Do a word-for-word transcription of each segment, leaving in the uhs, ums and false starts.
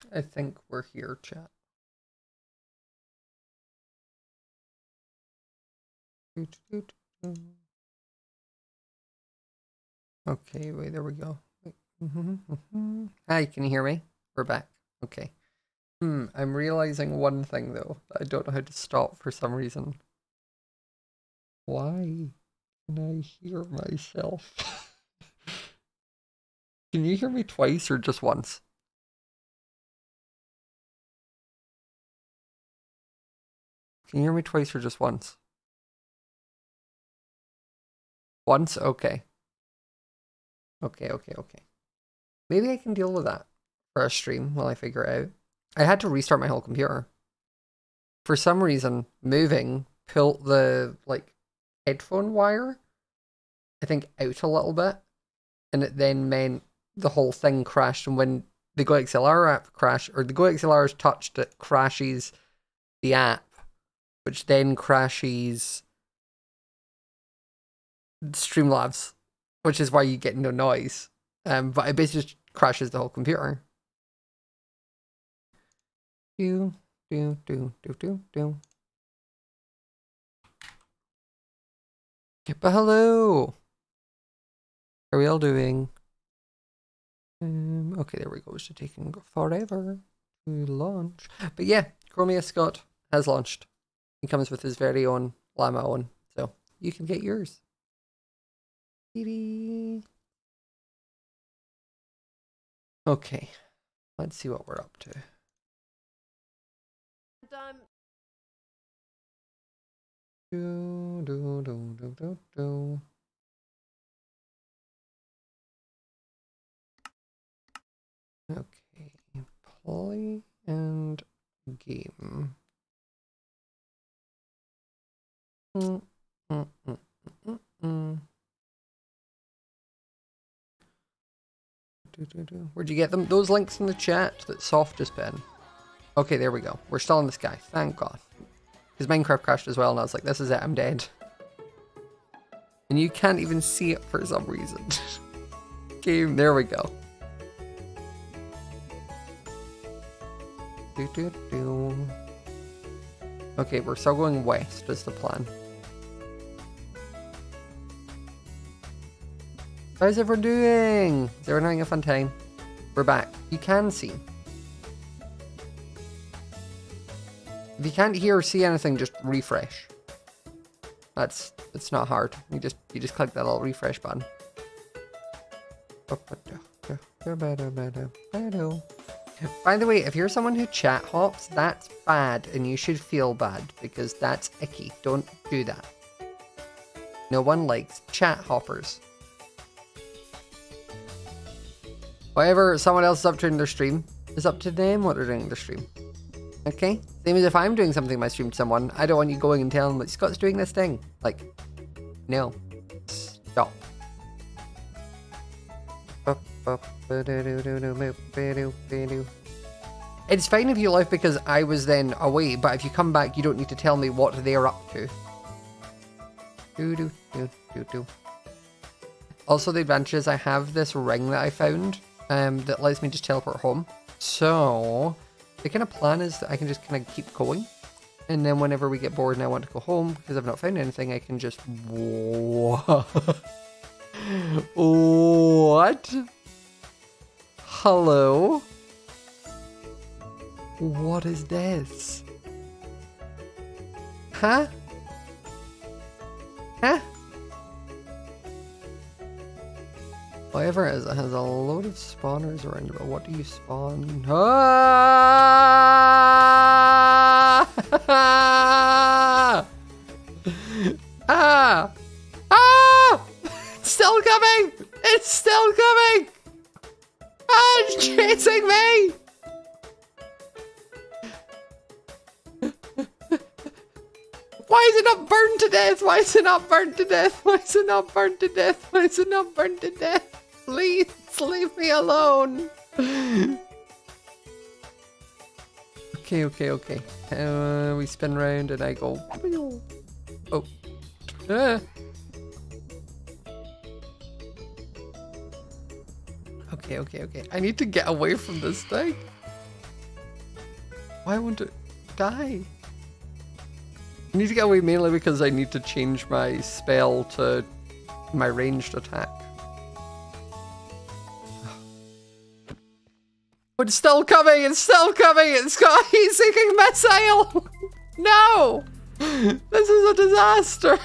I think we're here, chat. Okay, wait, there we go. Hi, can you hear me? We're back. Okay. Hmm, I'm realizing one thing though. I don't know how to stop for some reason. Why can I hear myself? Can you hear me twice or just once? Can you hear me twice or just once? Once? Okay. Okay, okay, okay. Maybe I can deal with that for a stream while I figure it out. I had to restart my whole computer. For some reason, moving pulled the, like, headphone wire, I think, out a little bit. And it then meant the whole thing crashed. And when the GoXLR app crashed, or the GoXLR is touched, it crashes the app, which then crashes Streamlabs, which is why you get no noise. Um, but it basically just crashes the whole computer. Do, do, do, do, do, do. But hello! How are we all doing? Um, okay, there we go. It's taking forever to launch. But yeah, Chromia Scott has launched. He comes with his very own Llama one, so you can get yours. Okay, let's see what we're up to. Um, do, do, do, do, do, do. Okay, play and game. Mm, mm, mm, mm, mm. Do, do, do. Where'd you get them? Those links in the chat that Soft just put in. Okay, there we go. We're still in the sky. Thank God. Because Minecraft crashed as well, and I was like, this is it. I'm dead. And you can't even see it for some reason. Game. There we go. Do, do, do. Okay, we're still going west is the plan. How's everyone doing? Is everyone having a fun time? We're back. You can see. If you can't hear or see anything, just refresh. That's it's not hard. You just you just click that little refresh button. By the way, if you're someone who chat hops, that's bad and you should feel bad because that's icky. Don't do that. No one likes chat hoppers. Whatever someone else is up to in their stream is up to them what they're doing in their stream. Okay? Same as if I'm doing something in my stream to someone, I don't want you going and telling them that Scott's doing this thing. Like, no. Stop. It's fine if you left because I was then away, but if you come back, you don't need to tell me what they're up to. Do, do, do, do, do. Also, the advantage is I have this ring that I found um, that lets me just teleport home. So, the kind of plan is that I can just kind of keep going. And then whenever we get bored and I want to go home, because I've not found anything, I can just... What? Hello? What is this? Huh? Huh? Whatever it is, it has a load of spawners around it, but what do you spawn? Ah! Ah! Ah! It's still coming! It's still coming! Ah, it's chasing me! Why is it not burned to death? Why is it not burned to death? Why is it not burned to death? Why is it not burned to death? Please leave me alone. Okay, okay, okay. Uh, we spin round and I go. Oh. Ah. Okay, okay, okay. I need to get away from this thing. Why won't it die? I need to get away mainly because I need to change my spell to my ranged attack. But it's still coming, it's still coming, it's got he's seeking missile! No! This is a disaster!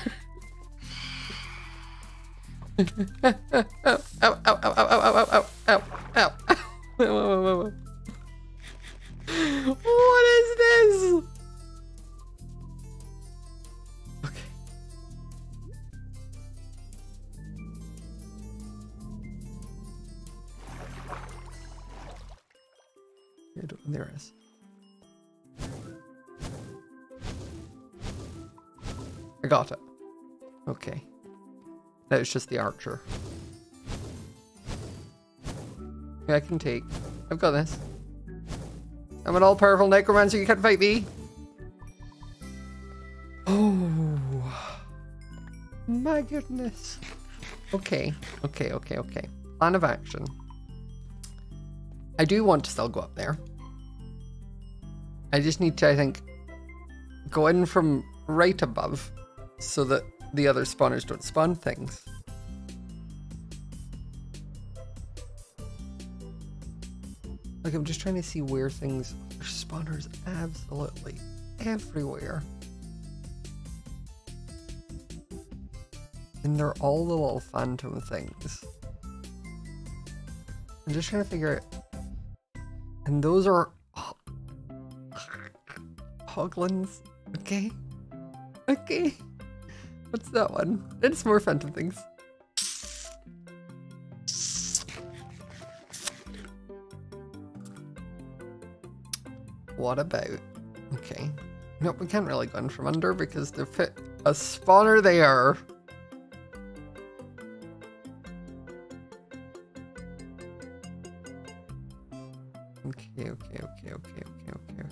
Ow, ow, ow, ow, ow, ow, ow, ow, ow, ow. What is this? Okay. There it is. I got it. Okay. Now it's just the archer. Okay, I can take. I've got this. I'm an all-powerful necromancer, you can't fight me. Oh. My goodness. Okay, okay, okay, okay. Plan of action. I do want to still go up there. I just need to, I think, go in from right above so that the other spawners don't spawn things. Like, I'm just trying to see where things... There's spawners absolutely everywhere. And they're all the little phantom things. I'm just trying to figure out... And those are... Hoglins. Okay. Okay. What's that one? It's more phantom things. What about... Okay. Nope, we can't really go in from under because they've put a spawner there. Okay, okay, okay, okay, okay, okay.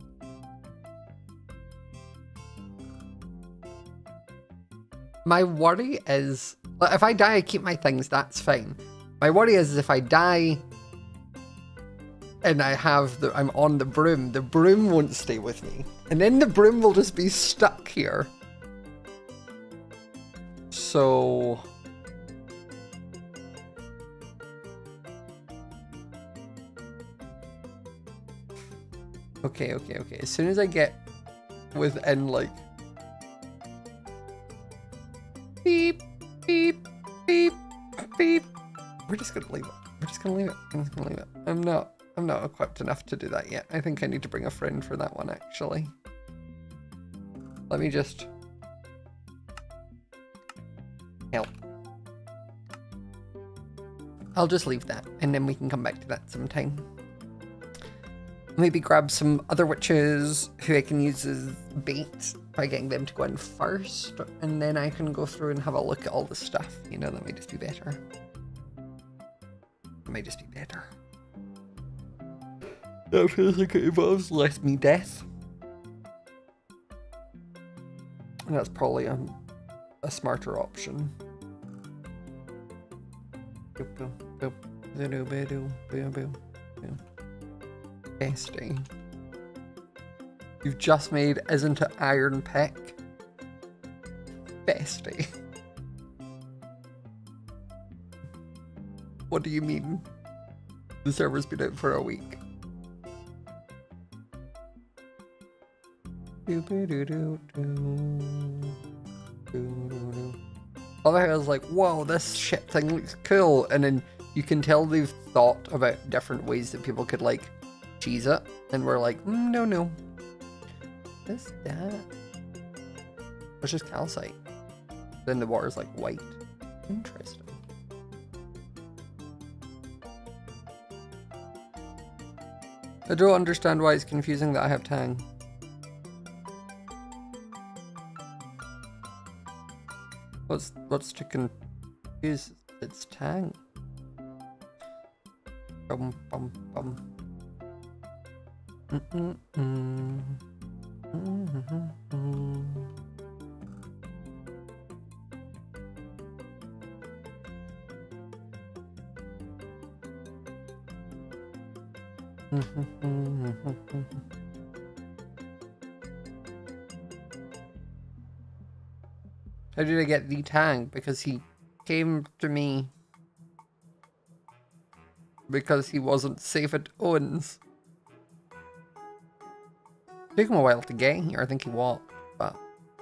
My worry is, if I die, I keep my things, that's fine. My worry is if I die and I have the, I'm on the broom, the broom won't stay with me. And then the broom will just be stuck here. So... Okay, okay, okay. As soon as I get within, like... Beep, beep, beep, beep. We're just gonna leave it. We're just gonna leave it. I'm just gonna leave it. I'm not... I'm not equipped enough to do that yet. I think I need to bring a friend for that one, actually. Let me just... help. I'll just leave that, and then we can come back to that sometime. Maybe grab some other witches who I can use as bait by getting them to go in first, and then I can go through and have a look at all the stuff. You know, that might just be better. It might just be better. That feels like it involves less me death. And that's probably a, a smarter option. Bestie. You've just made Isn't It Iron Pick? Bestie. What do you mean? The server's been out for a week. Do, do, do, do, do. Do, do, do. I was like, whoa, this shit thing looks cool. And then you can tell they've thought about different ways that people could, like, cheese it. And we're like, mm, no, no. What's that? It's just calcite. Then the water's like white. Interesting. I don't understand why it's confusing that I have Tang. What's what's to confuse? It's Tang. Bum bum bum. Mm mm mm. Mm mm mm. How did I get the tag? Because he came to me because he wasn't safe at Owens. Took him a while to get here. I think he walked, but.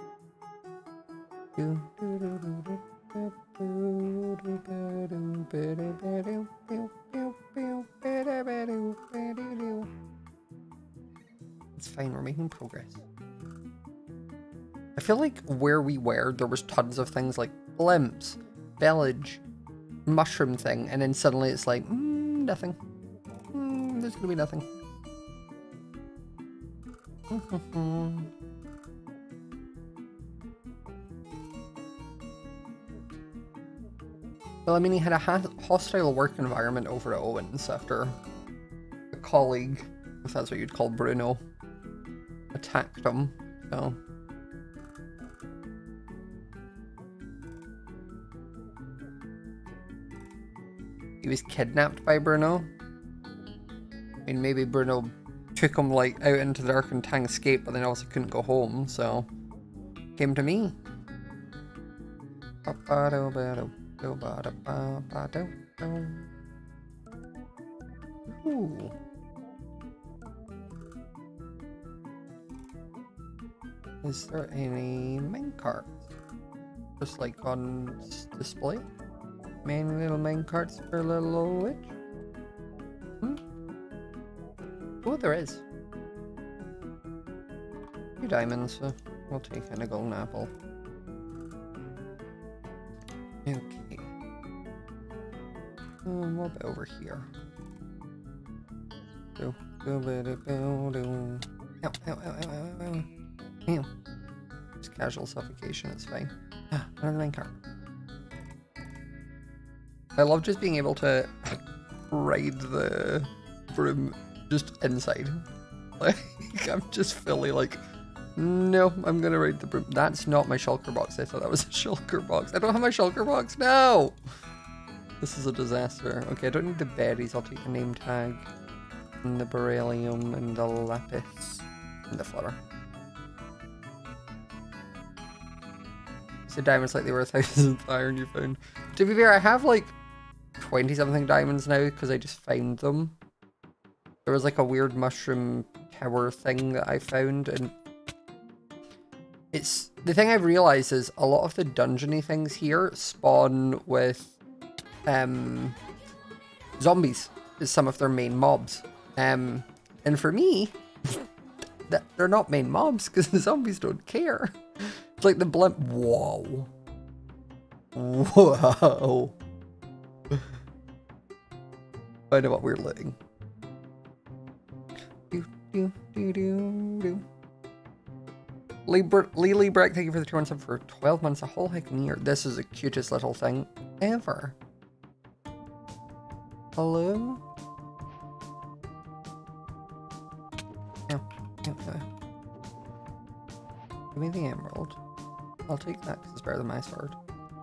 It's fine, we're making progress. I feel like where we were, there was tons of things like blimps, village, mushroom thing, and then suddenly it's like, mm, nothing. Mm, there's gonna be nothing. Well, I mean, he had a hostile work environment over at Owens after a colleague, if that's what you'd call Bruno, attacked him, so. He was kidnapped by Bruno. I mean, maybe Bruno took him, like, out into the dark and Tang escaped, but then also couldn't go home, so. Came to me. Ooh. Is there any main carts? Just like on display? Main little main carts for a little old witch? Hmm? Oh, there is. Two diamonds, so we'll take in a golden apple. Okay. Um, what about over here? Do, do, do, do, do. Ow, ow, ow, ow, ow, ow. Ow. Just casual suffocation, it's fine. Ah, another main cart. I love just being able to ride the broom just inside. Like, I'm just fully like, no, I'm gonna ride the broom. That's not my shulker box. I thought that was a shulker box. I don't have my shulker box. No! This is a disaster. Okay, I don't need the berries. I'll take the name tag. And the beryllium and the lapis. And the flower. So diamonds like they were a thousandth iron you found. To be fair, I have like twenty something diamonds now because I just found them. There was like a weird mushroom tower thing that I found, and it's the thing I've realized is a lot of the dungeony things here spawn with um zombies is some of their main mobs. Um and for me that they're not main mobs because the zombies don't care. It's like the blimp. Whoa. Whoa. I know what we're looting. Do, do, do, do, do. Lily Breck, thank you for the two months for twelve months, a whole heckin' year. This is the cutest little thing ever. Hello? No, no, no. Give me the emerald. I'll take that because it's better than my sword.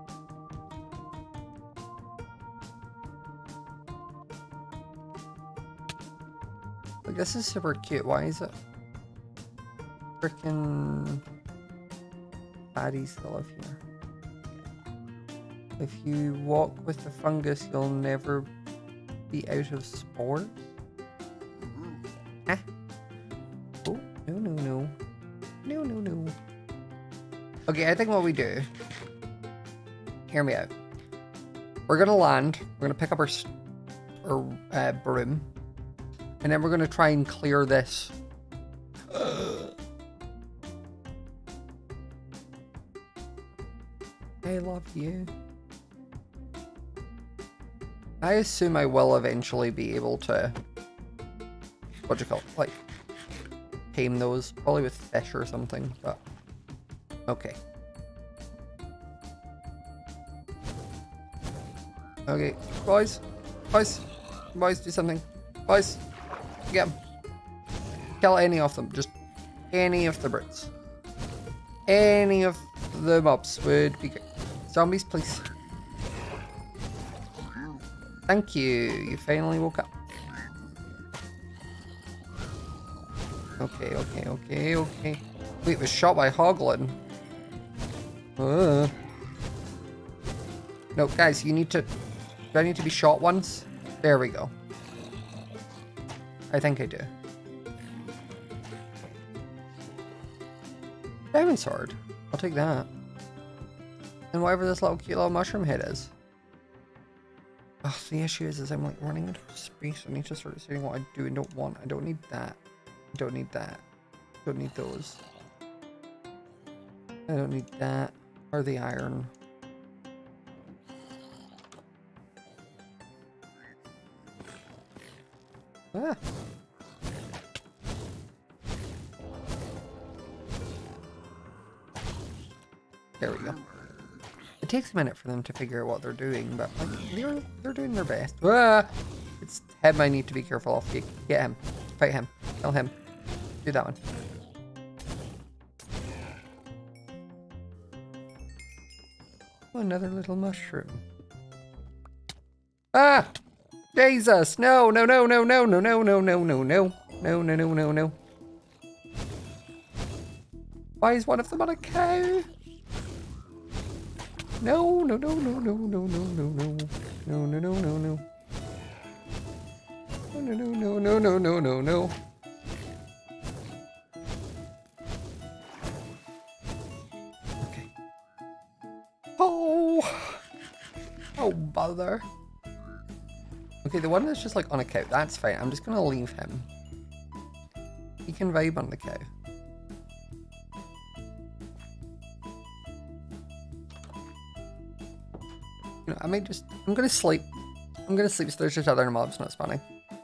Like, this is super cute. Why is it frickin' baddies still live here? If you walk with the fungus, you'll never be out of spores. Ah. Oh, no, no, no. No, no, no. Okay, I think what we do... Hear me out. We're gonna land. We're gonna pick up our, our uh, broom. And then we're gonna try and clear this. I love you. I assume I will eventually be able to, what do you call it, like, tame those, probably with fish or something, but, okay. Okay, boys, boys, boys, do something, boys, get them. Kill any of them, just any of the brutes. Any of the mobs would be good. Zombies, please. Thank you. You finally woke up. Okay, okay, okay, okay. Wait, was shot by Hoglin. Uh. No, guys, you need to... Do I need to be shot once? There we go. I think I do. Diamond sword. I'll take that. And whatever this little cute little mushroom head is. Oh, the issue is, is I'm like running into space. I need to start deciding what I do and don't want. I don't need that. I don't need that. I don't need those. I don't need that. Or the iron. Ah. There we go. It takes a minute for them to figure out what they're doing, but like they're they're doing their best. Ah! It's him I need to be careful of. Get, get him. Fight him. Kill him. Do that one. Oh, another little mushroom. Ah! Jesus! No, no, no, no, no, no, no, no, no, no, no. No, no, no, no, no. Why is one of them on a cow? No, no, no, no, no, no, no, no, no. No, no, no, no, no. No, no, no, no, no, no, no, no. Okay. Oh! Oh, bother. Okay, the one that's just like on a cow, that's fine. I'm just gonna leave him. He can vibe on the cow. You know, I might just, I'm gonna sleep. I'm gonna sleep so there's just other mobs not spawning.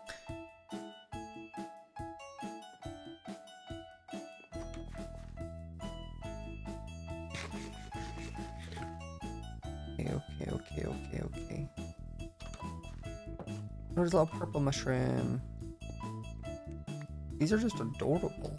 Okay, okay, okay, okay, okay. There's a little purple mushroom. These are just adorable.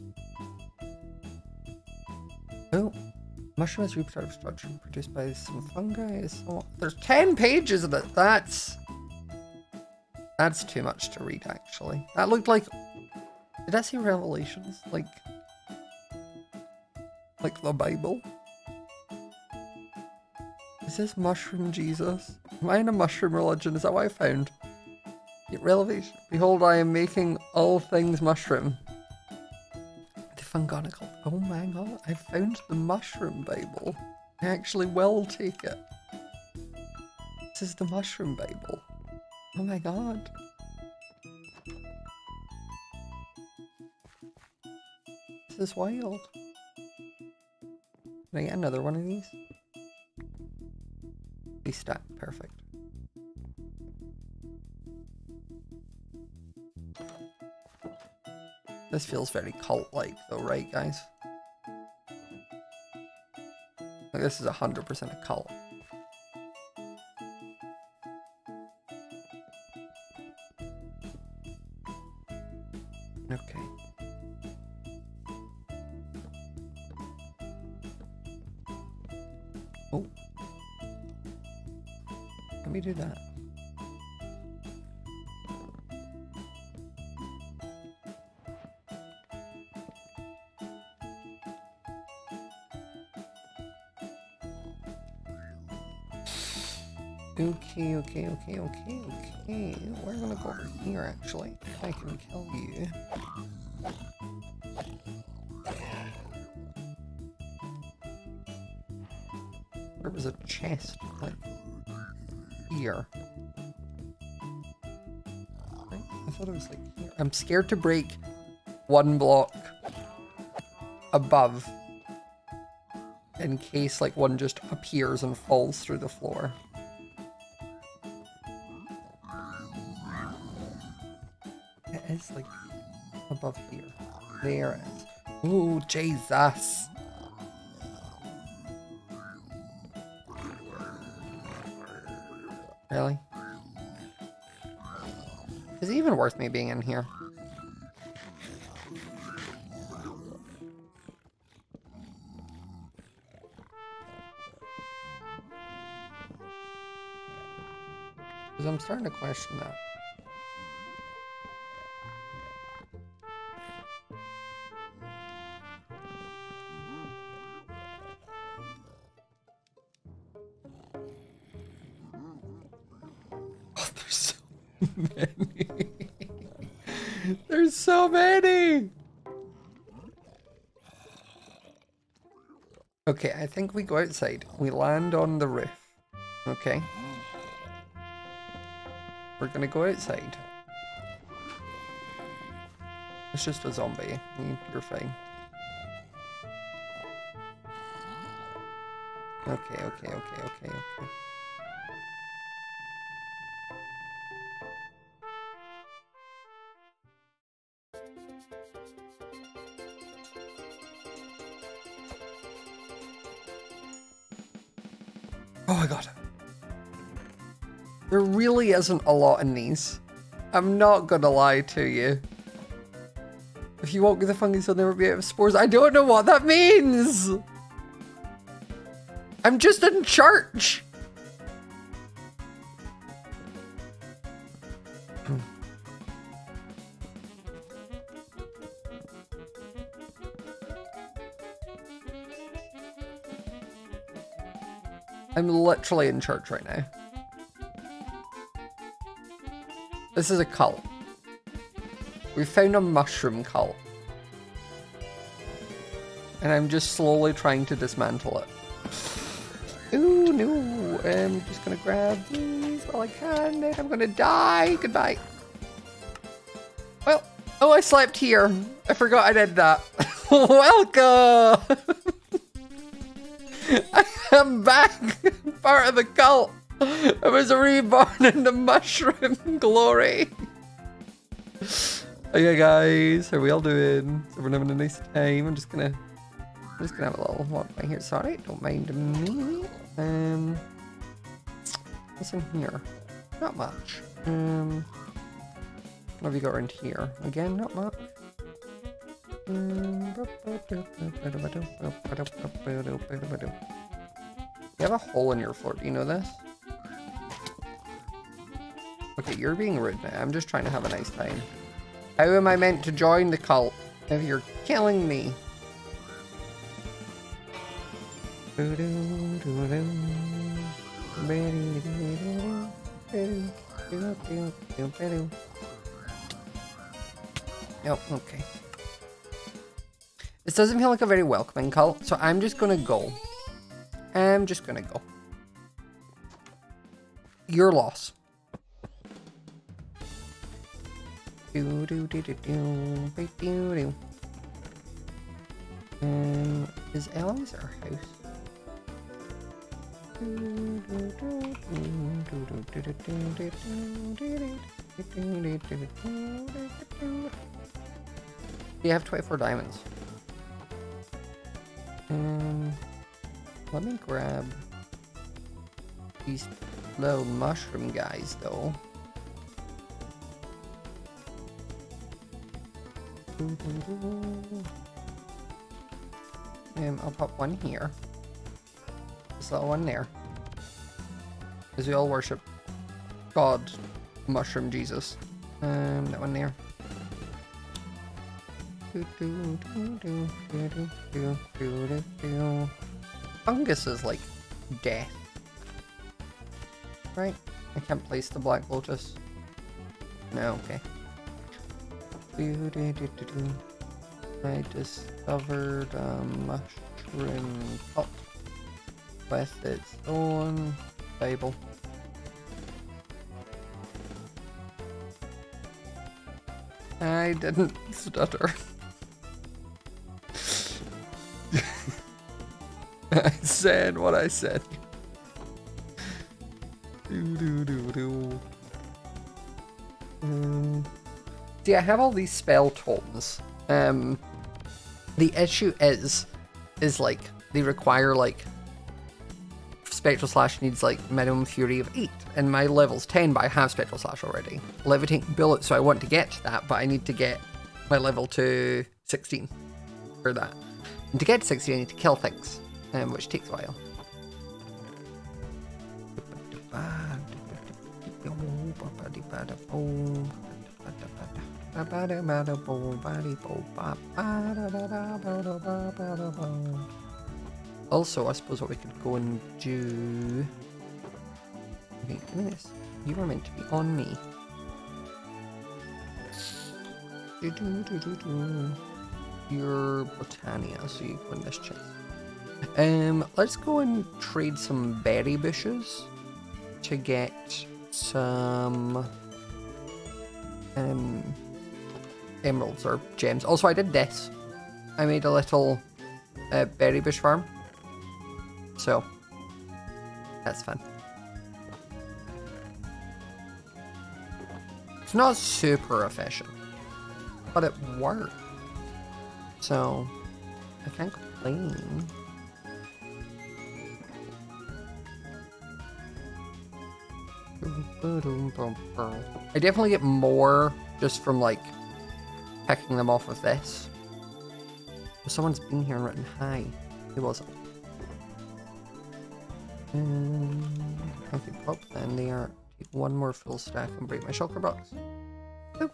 Oh, mushroom is reproductive structure produced by some fungi. So there's ten pages of it. That's that's too much to read. Actually, that looked like. Did I see Revelations? Like, like the Bible? Is this mushroom Jesus? Am I in a mushroom religion? Is that what I found? Revelation. Behold, I am making all things mushroom. The Fungonical. Oh my god, I found the mushroom Bible. I actually will take it. This is the mushroom Bible. Oh my god. This is wild. Can I get another one of these? These stack perfect. This feels very cult-like though, right guys? Like this is one hundred percent a cult. Okay. Oh. Let me do that. Okay, okay, okay, okay, okay. We're gonna go over here actually. I can kill you. There was a chest, like, here. Right? I thought it was like here. I'm scared to break one block above in case like one just appears and falls through the floor. It is like above here. There it is. Ooh, Jesus. Really? Is it even worth me being in here? Because I'm starting to question that. Oh, there's so many. There's so many. Okay, I think we go outside. We land on the roof. Okay. We're gonna go outside. It's just a zombie. You're fine. Okay, okay, okay, okay, okay. Oh my god. There really isn't a lot in these. I'm not gonna lie to you. If you walk with the fungus, you'll never be out of spores. I don't know what that means! I'm just in church! I'm literally in church right now. This is a cult. We found a mushroom cult. And I'm just slowly trying to dismantle it. Ooh, no. I'm just gonna grab these while I can, and I'm gonna die. Goodbye. Well, oh, I slept here. I forgot I did that. Welcome! I am back! Part of the cult! I was reborn in the mushroom glory! Okay guys, how are we all doing? So we're having a nice time. I'm just gonna I'm just gonna have a little walk by here. Sorry, don't mind me. Um what's in here? Not much. Um what have you got around here? Again, not much. Um, you have a hole in your floor, do you know this? Okay, you're being rude now. I'm just trying to have a nice time. How am I meant to join the cult if you're killing me? Oh, okay. This doesn't feel like a very welcoming cult, so I'm just gonna go. I'm just gonna go. Your loss. Do do do do do do do do. Um, is Ellie's our house? You have twenty-four diamonds. Um, let me grab these little mushroom guys, though. Um, I'll pop one here. This little one there. Because we all worship God, Mushroom Jesus. Um, that one there. Fungus is like death. Right? I can't place the Black Lotus. No, okay. I discovered a mushroom pot with its own Bible. I didn't stutter. I said what I said. Do do do do. Um, see, I have all these spell tomes. Um, the issue is, is like they require like Spectral Slash needs like minimum Fury of eight, and my level's ten, but I have Spectral Slash already. Levitating Bullet, so I want to get to that, but I need to get my level to sixteen for that. And to get to sixteen, I need to kill things, um, which takes a while. Also, I suppose what we could go and do... Okay, give me this. You were meant to be on me. Do, do, do, do, do. You're Botania, so you go in this chest. Um, let's go and trade some berry bushes to get some um emeralds or gems. Also, I did this. I made a little uh, berry bush farm, so that's fun. It's not super efficient, but it worked, so I can't complain. I definitely get more just from like picking them off of this. Someone's been here and written hi. Who was it? Um, okay, pop then there. Take one more full stack and break my shulker box. Boop.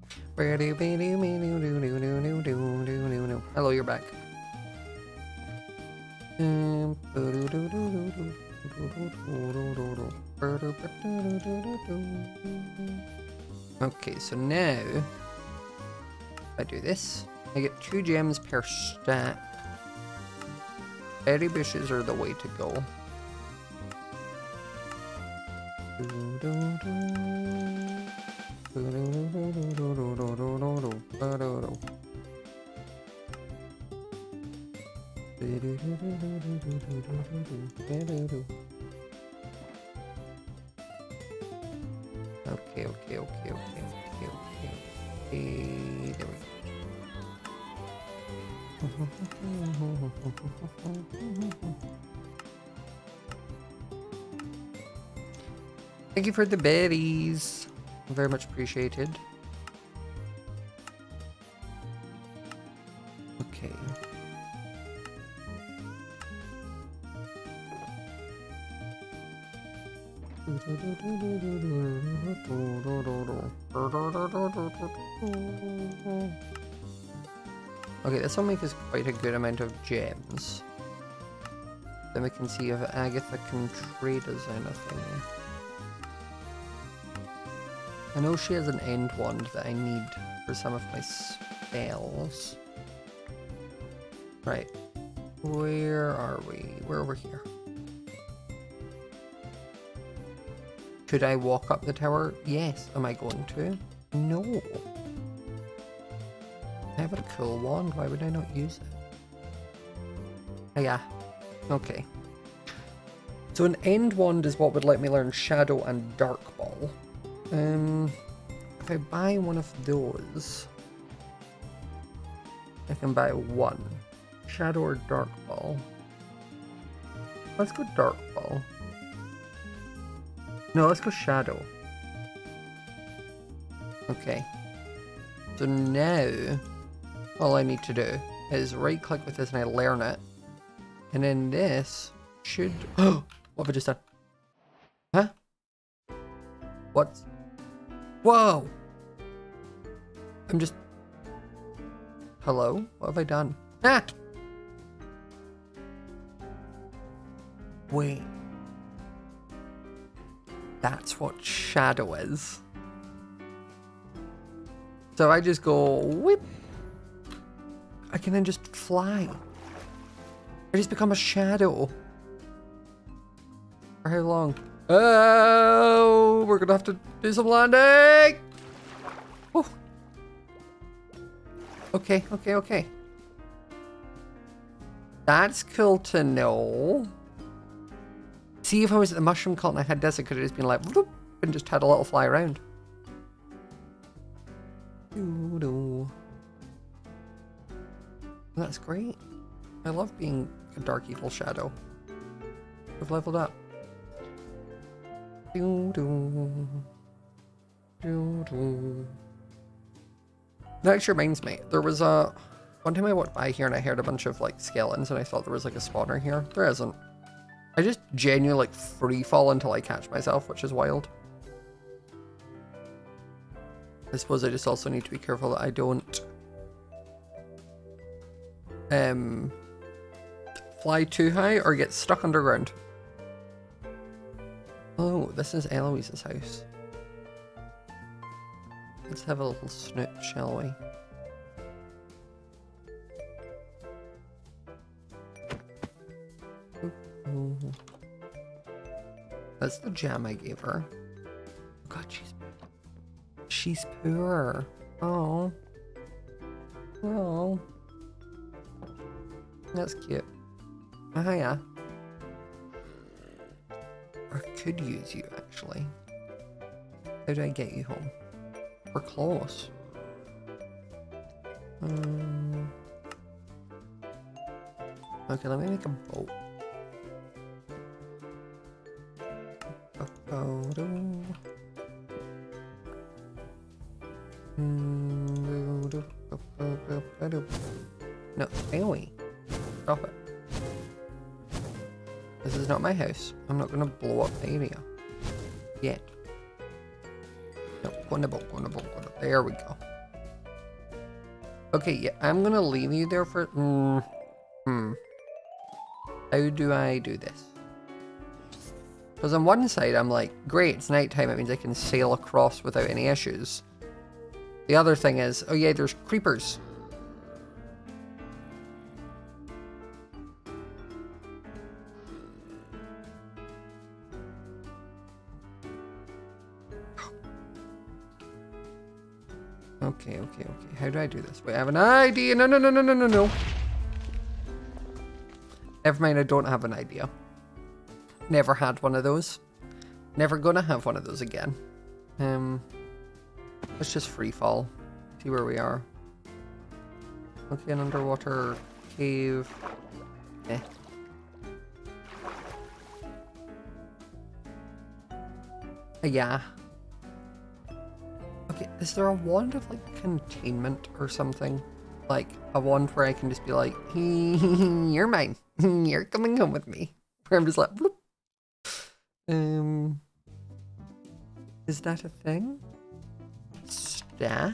Hello, you're back. Um, okay, so now I do this. I get two gems per stack. Berry bushes are the way to go. Okay, okay, okay, okay, okay, okay, okay. There we go. Thank you for the berries. Very much appreciated. Okay. Okay, this will make us quite a good amount of gems. Then we can see if Agatha can trade us anything. I know she has an end wand that I need for some of my spells. Right. Where are we? We're over here. Could I walk up the tower? Yes. Am I going to? No. I have a cool wand. Why would I not use it? Oh, yeah. Okay. So an end wand is what would let me learn Shadow and Dark Ball. Um, if I buy one of those, I can buy one. Shadow or Dark Ball? Let's go Dark Ball. No, let's go Shadow. Okay. So now, all I need to do is right click with this and I learn it. And then this should... Oh! What have I just done? Huh? What? Whoa! I'm just... Hello? What have I done? Ah! Wait. That's what Shadow is. So I just go whip. I can then just fly. I just become a shadow. For how long? Oh, we're gonna have to do some landing. Oh. Okay, okay, okay. That's cool to know. See, if I was at the mushroom cult and I had this, I could have just been like, whoop, and just had a little fly around. That's great. I love being a dark evil shadow. I've leveled up. That actually reminds me, there was a one time I walked by here and I heard a bunch of like skeletons and I thought there was like a spawner here. There isn't. I just genuinely like free fall until I catch myself, which is wild. I suppose I just also need to be careful that I don't um fly too high or get stuck underground. Oh, this is Eloise's house. Let's have a little snoot, shall we? Ooh. That's the jam I gave her. Oh god, she's... She's poor. Oh. Oh. That's cute. Ah, yeah. I could use you, actually. How do I get you home? We're close. Um, okay, let me make a boat. No, AoE. Stop it. This is not my house. I'm not gonna blow up the area. Yet. No, go on the boat, go on the boat, go on the boat. There we go. Okay, yeah, I'm gonna leave you there for... Mm, hmm. How do I do this? Because on one side, I'm like, great, it's nighttime. It means I can sail across without any issues. The other thing is, oh yeah, there's creepers. Okay, okay, okay. How do I do this? Wait, I have an idea. No, no, no, no, no, no, no. Never mind, I don't have an idea. Never had one of those. Never gonna have one of those again. Um, let's just free fall. See where we are. Okay, an underwater cave. Eh. Uh, yeah. Okay, is there a wand of like containment or something? Like a wand where I can just be like, you're mine. You're coming home with me. Where I'm just like, bloop. Um, is that a thing? Staff?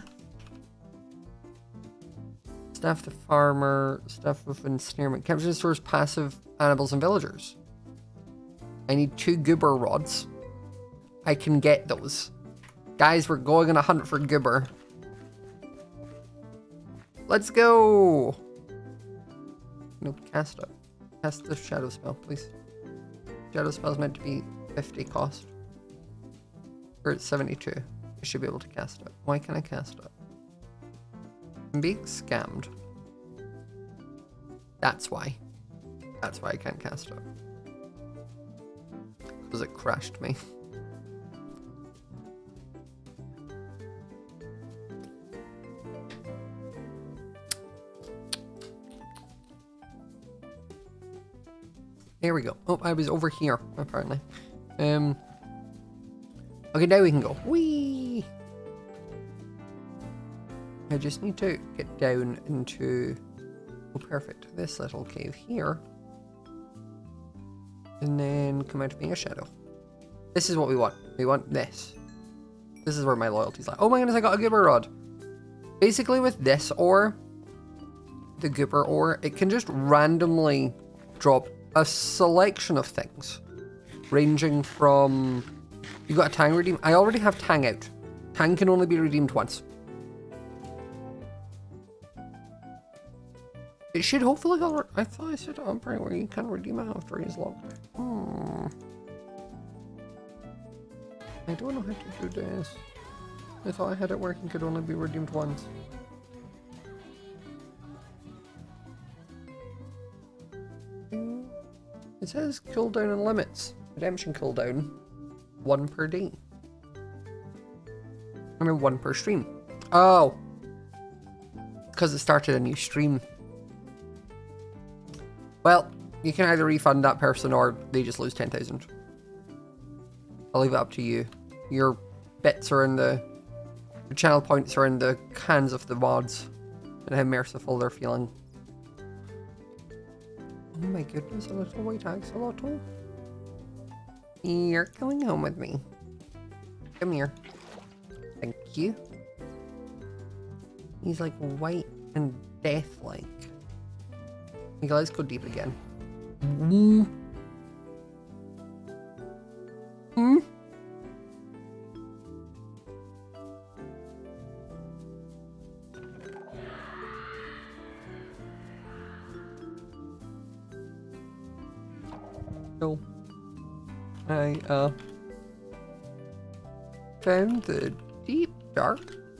Staff the farmer, staff of ensnarement. Capture and stores passive animals and villagers. I need two goober rods. I can get those. Guys, we're going on a hunt for goober. Let's go! No, cast it. Cast the shadow spell, please. Shadow spell's meant to be fifty cost. Or it's seventy-two. I should be able to cast it. Why can't I cast it? I'm being scammed. That's why. That's why I can't cast it. Because it crashed me. There we go. Oh, I was over here, apparently. Um. Okay, now we can go. Whee! I just need to get down into... Oh, perfect. This little cave here. And then come out of being a shadow. This is what we want. We want this. This is where my loyalty's at. Oh my goodness, I got a goober rod. Basically with this ore, the goober ore, it can just randomly drop a selection of things, ranging from, you got a tang redeem. I already have tang out. Tang can only be redeemed once. It should hopefully go. I thought I said on point where you can redeem it after he's locked. Hmm. I don't know how to do this. I thought I had it working, could only be redeemed once. It says cooldown and limits. Redemption cooldown, one per day. I mean, one per stream. Oh, because it started a new stream. Well, you can either refund that person or they just lose ten thousand. I'll leave it up to you. Your bits are in the, your channel points are in the hands of the mods, and how merciful they're feeling. Oh my goodness, a little white axolotl. You're coming home with me. Come here. Thank you. He's like white and death-like. Okay, let's go deep again. Mm. Mm. Cool. I uh found the deep dark.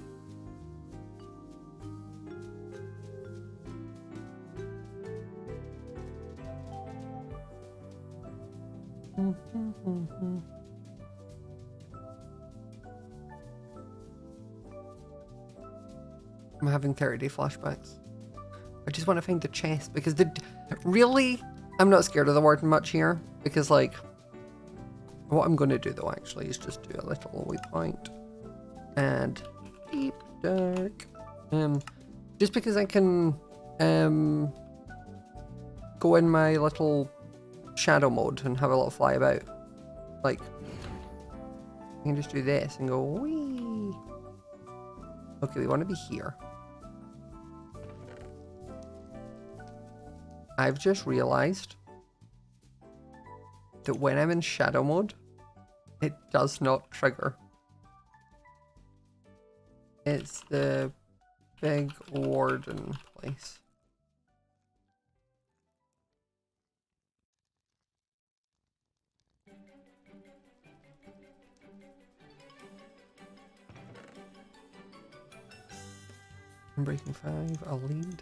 I'm having thirty day flashbacks. I just want to find the chest because the really I'm not scared of the warden much here because like what I'm going to do though actually is just do a little waypoint and deep dark um just because I can um go in my little shadow mode and have a little fly about. Like I can just do this and go wee. Okay, we want to be here. I've just realized that when I'm in shadow mode, it does not trigger. It's the big warden place. I'm breaking five, I'll lead.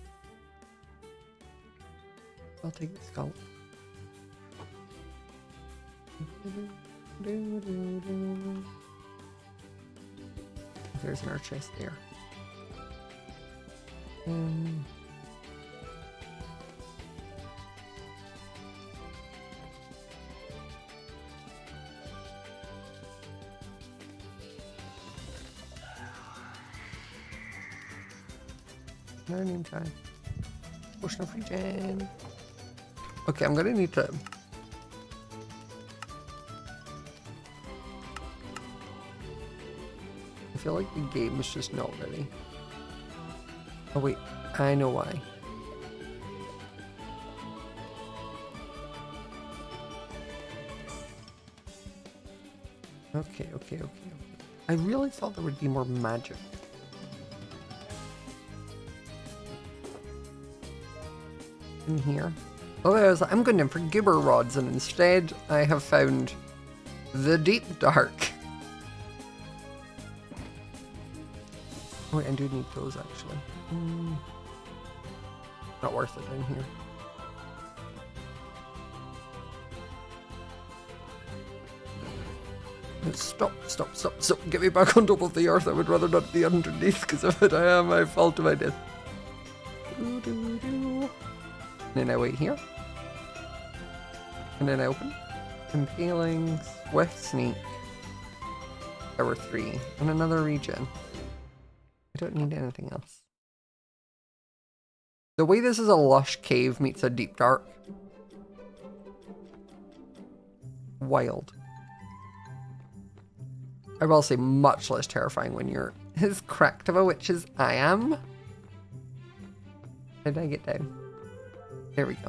I'll take the skull. There's another chest there. Um, no name time. Potion of regen. Okay, I'm gonna need to. I feel like the game is just not ready. Oh wait, I know why. Okay, okay, okay, okay. I really thought there would be more magic. In here. Otherwise, I'm going in for gibber rods, and instead I have found the deep dark. Oh, wait, I do need those actually. Mm. Not worth it in here. Stop, stop, stop, stop. Get me back on top of the earth. I would rather not be underneath, because if it I am, I fall to my death. Doo, doo, doo. And then I wait here. And then I open. Impaling, Swift Sneak. There were three. And another regen. I don't need anything else. The way this is a lush cave meets a deep dark. Wild. I will say much less terrifying when you're as cracked of a witch as I am. How did I get down? There we go.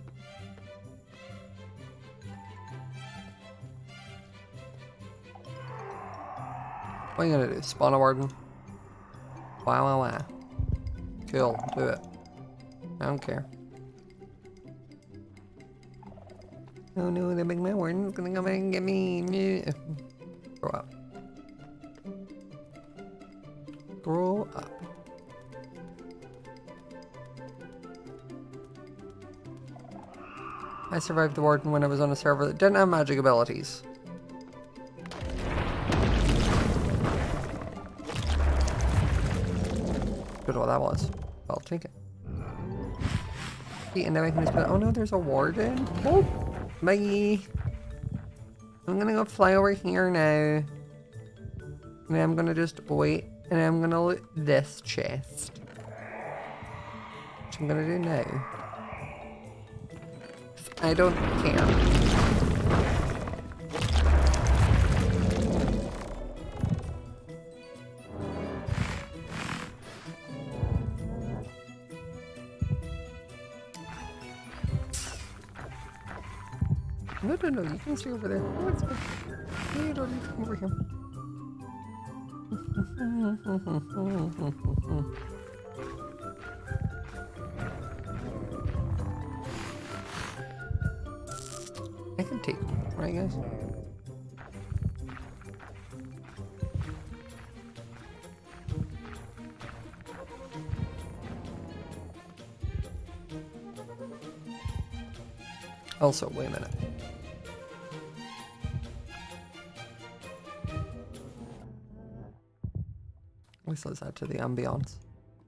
What are you gonna do? Spawn a warden? Wow, wow, wow. Cool, do it. I don't care. Oh no, the big man warden's gonna come and get me. Grow up. Grow up. I survived the warden when I was on a server that didn't have magic abilities. Don't know what that was. I'll take it. And now I can just put, oh no, there's a warden. Oh, bye. I'm gonna go fly over here now. And I'm gonna just wait. And I'm gonna loot this chest. Which I'm gonna do now. I don't care. No, no, no, you can stay over there. No, it's fine. You don't need to come over here. take them, right guys? Also, wait a minute. At least let's add to the ambiance.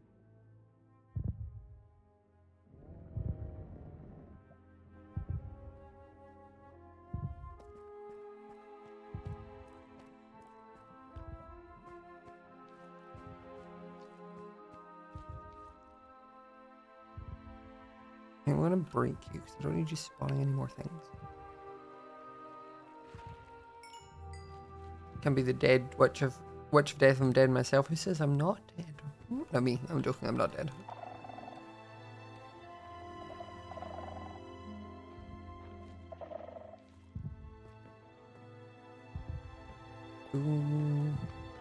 I'm gonna break you because I don't need you spawning any more things. Can be the dead witch of witch of death. I'm dead myself. Who says I'm not dead? Not me. I'm joking. I'm not dead. Ooh.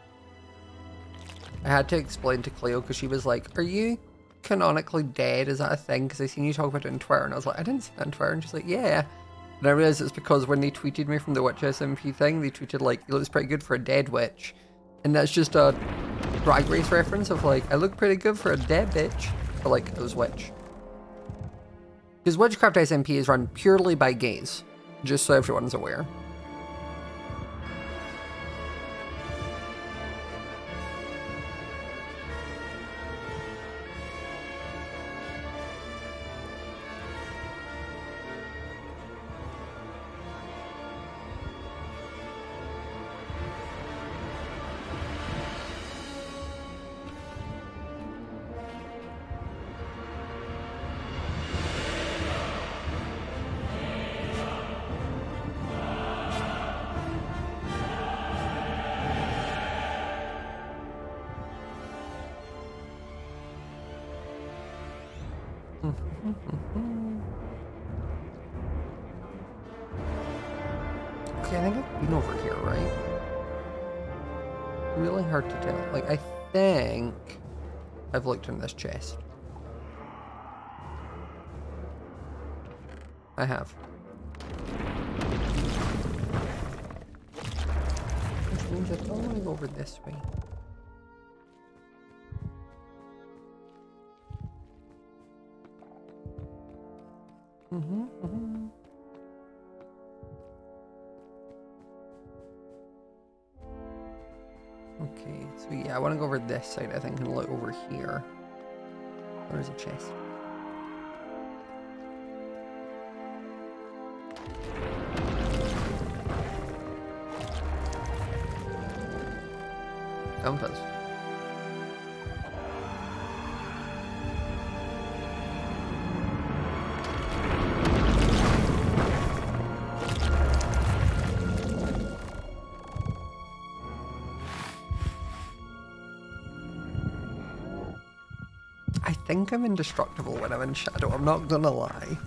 I had to explain to Cleo because she was like, "Are you canonically dead? Is that a thing? Because I seen you talk about it on Twitter." And I was like, "I didn't see that on Twitter." And she's like, "Yeah." And I realized it's because when they tweeted me from the Witch S M P thing, they tweeted like, "It looks pretty good for a dead witch." And that's just a Drag Race reference of like, I look pretty good for a dead bitch. But like, it was witch. Because Witchcraft S M P is run purely by gays. Just so everyone's aware. Okay, I think I've been over here, right? Really hard to tell. Like, I think I've looked in this chest. I have. Which means I don't want to go over this way. Mm-hmm, mm-hmm. Okay, so yeah, I want to go over this side, I think, and look over here. There's a chest. Compass. I think I'm indestructible when I'm in shadow, I'm not gonna lie.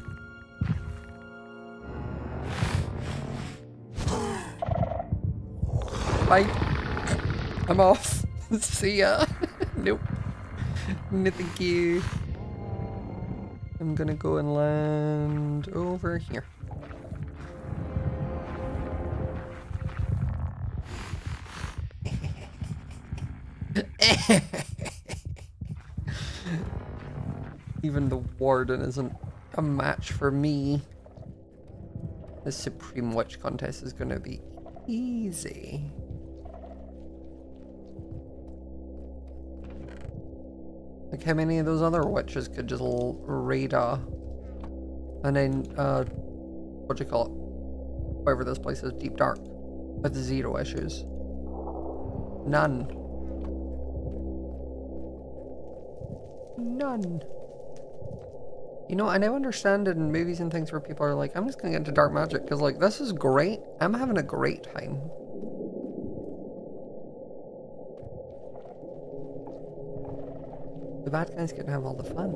Bye. I'm off. See ya. Nope. No, thank you. I'm gonna go and land over here. Even the warden isn't a match for me. The Supreme Witch contest is gonna be easy. Like how many of those other witches could just radar and then uh what do you call it? Whatever this place is, Deep Dark, with zero issues. None. None. You know, I now understand in movies and things where people are like, I'm just gonna get into dark magic because like this is great. I'm having a great time. The bad guys get to have all the fun.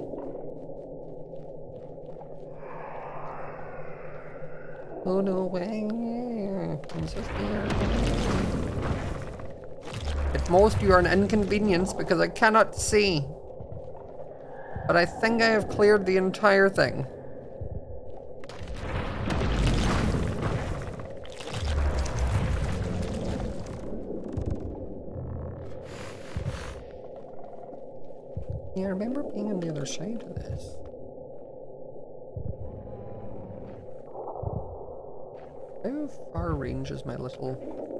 Oh no way. I'm so scared. At most you are an inconvenience because I cannot see. But I think I have cleared the entire thing. Yeah, I remember being on the other side of this. How far range is my little...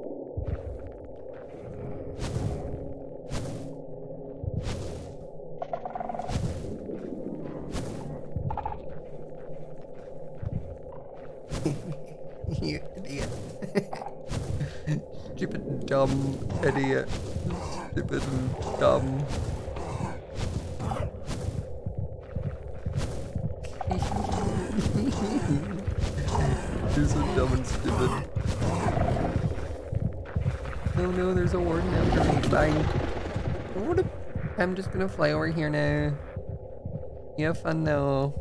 You idiot. Stupid dumb idiot. Stupid and dumb. You're so dumb and stupid. No, no, there's a warden after me. Bye. I'm just gonna fly over here now. You have fun though.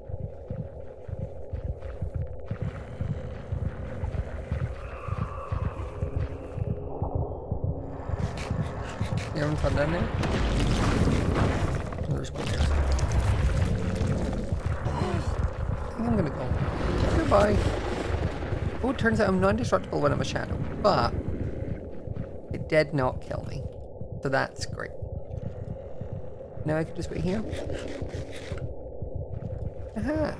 You having fun down there? Oh, there's one there. I think I'm gonna go. Goodbye. Oh, it turns out I'm non-destructible when I'm a shadow, but it did not kill me. So that's great. Now I can just wait here. Aha.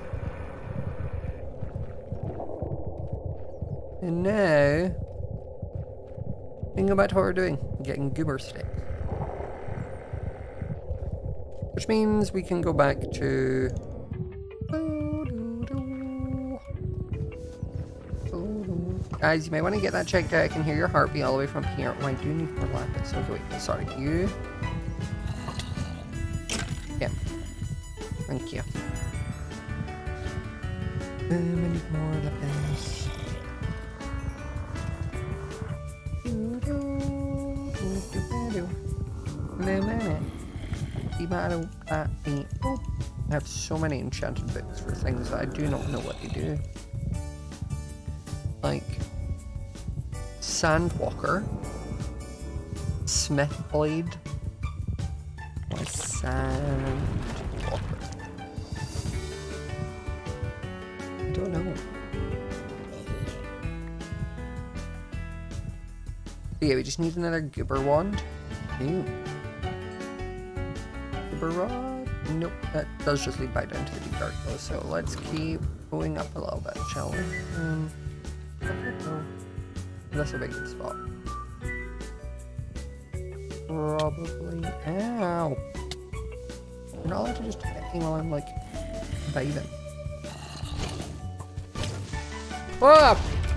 And now we can go back to what we're doing, getting goober sticks. Which means we can go back to... Guys, you might want to get that checked out. I can hear your heartbeat all the way from here. Oh, I do need more lapis. Okay, wait, sorry. You... Yeah. Thank you. Um, I need more lapis. I have so many enchanted books for things that I do not know what they do. Like Sandwalker, Smith Blade, or Sandwalker. I don't know. But yeah, we just need another Goober wand. Ooh. Goober rod? Nope, that does just lead back down to the deep dark though, so let's keep going up a little bit, shall we? Um, that's a big spot. Probably. Ow! You're not allowed to just hit me while I'm like bathing. Whoa!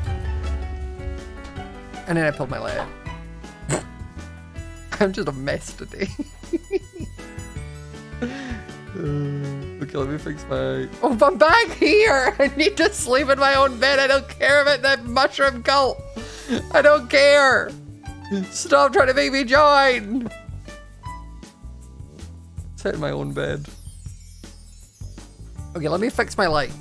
And then I pulled my leg. I'm just a mess today. uh, okay, let me fix my... Oh, I'm back here! I need to sleep in my own bed. I don't care about that mushroom cult. I don't care. Stop trying to make me join. Sit in my own bed. Okay, let me fix my light.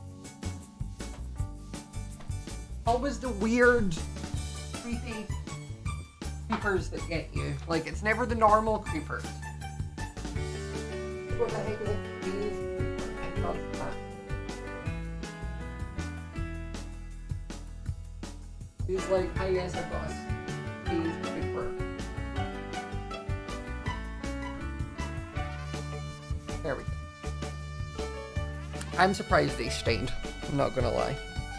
Always the weird, creepy creepers that get you. Like, it's never the normal creepers. What the heck is a cave creeper? I love that. He's like, hi yes, I've got a cave creeper. There we go. I'm surprised they stayed. I'm not gonna lie.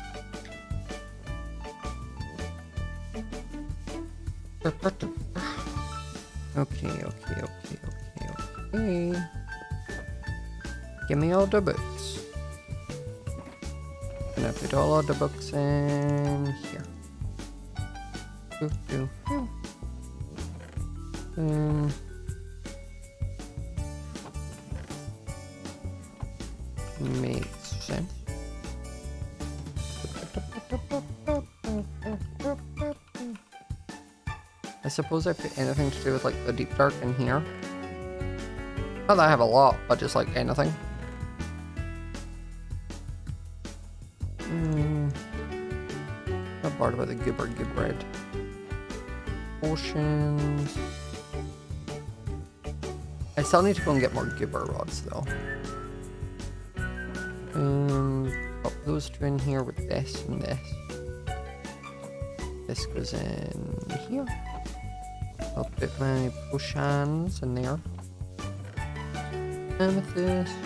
Okay, okay, okay, okay, okay. Give me all the books. And I put all of the books in here. Doo, doo, doo. Um, makes sense. I suppose I put anything to do with like the deep dark in here. Not that I have a lot, but just like anything. Hmm. Not bored about the goober good bread. Potions. I still need to go and get more goober rods though. Um, pop those two in here with this and this. This goes in here. I'll put my potions in there. Amethyst.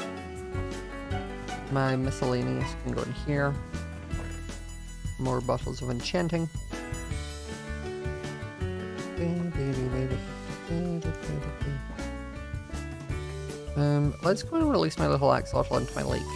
My miscellaneous can go in here. More bottles of enchanting. Um, let's go and release my little axolotl into my lake.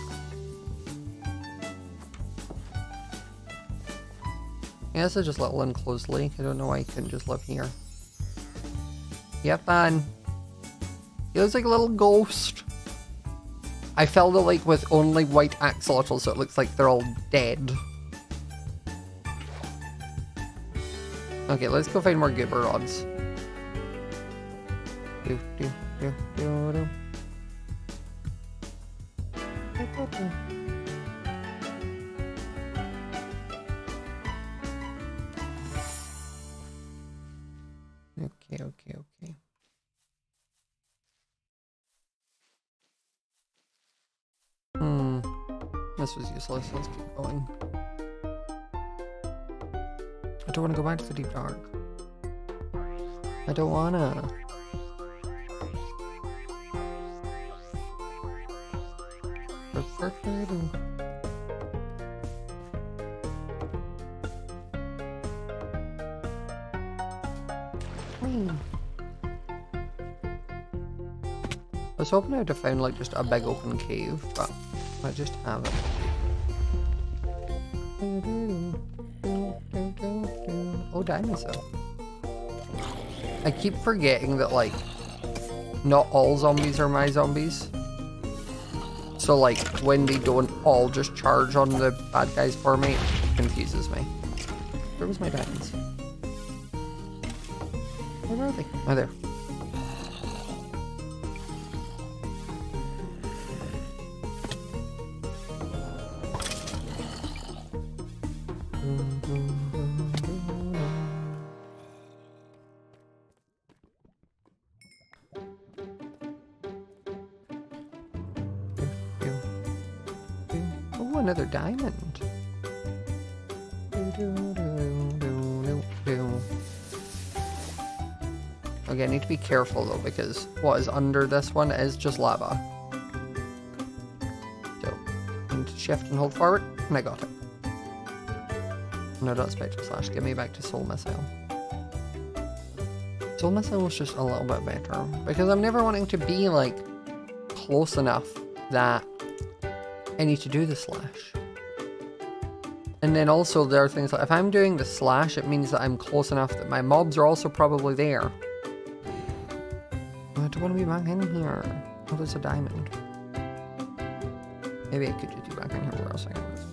Yeah, this is just a little enclosed lake. I don't know why I couldn't just live here. Yep, man. He looks like a little ghost. I filled the lake with only white axolotls, so it looks like they're all dead. Okay, let's go find more gibber rods. Do, do, do, do, do. Okay, okay, okay. Hmm. This was useless. Let's keep going. I don't want to go back to the deep dark. I don't wanna. I was hoping I would have found like just a big open cave, but I just haven't. Oh, dinosaur. I keep forgetting that like not all zombies are my zombies. So like when they don't all just charge on the bad guys for me, it confuses me. Where was my diamonds? Where are they? Oh, there. Oh, another diamond. Okay, I need to be careful though, because what is under this one is just lava. So, I need to shift and hold forward, and I got it. No, not Spectral Slash, get me back to Soul Missile. Soul Missile was just a little bit better, because I'm never wanting to be, like, close enough that I need to do the slash. And then also there are things like, if I'm doing the slash, it means that I'm close enough that my mobs are also probably there. I don't want to be back in here. Oh, there's a diamond. Maybe I could just be back in here for a second. It's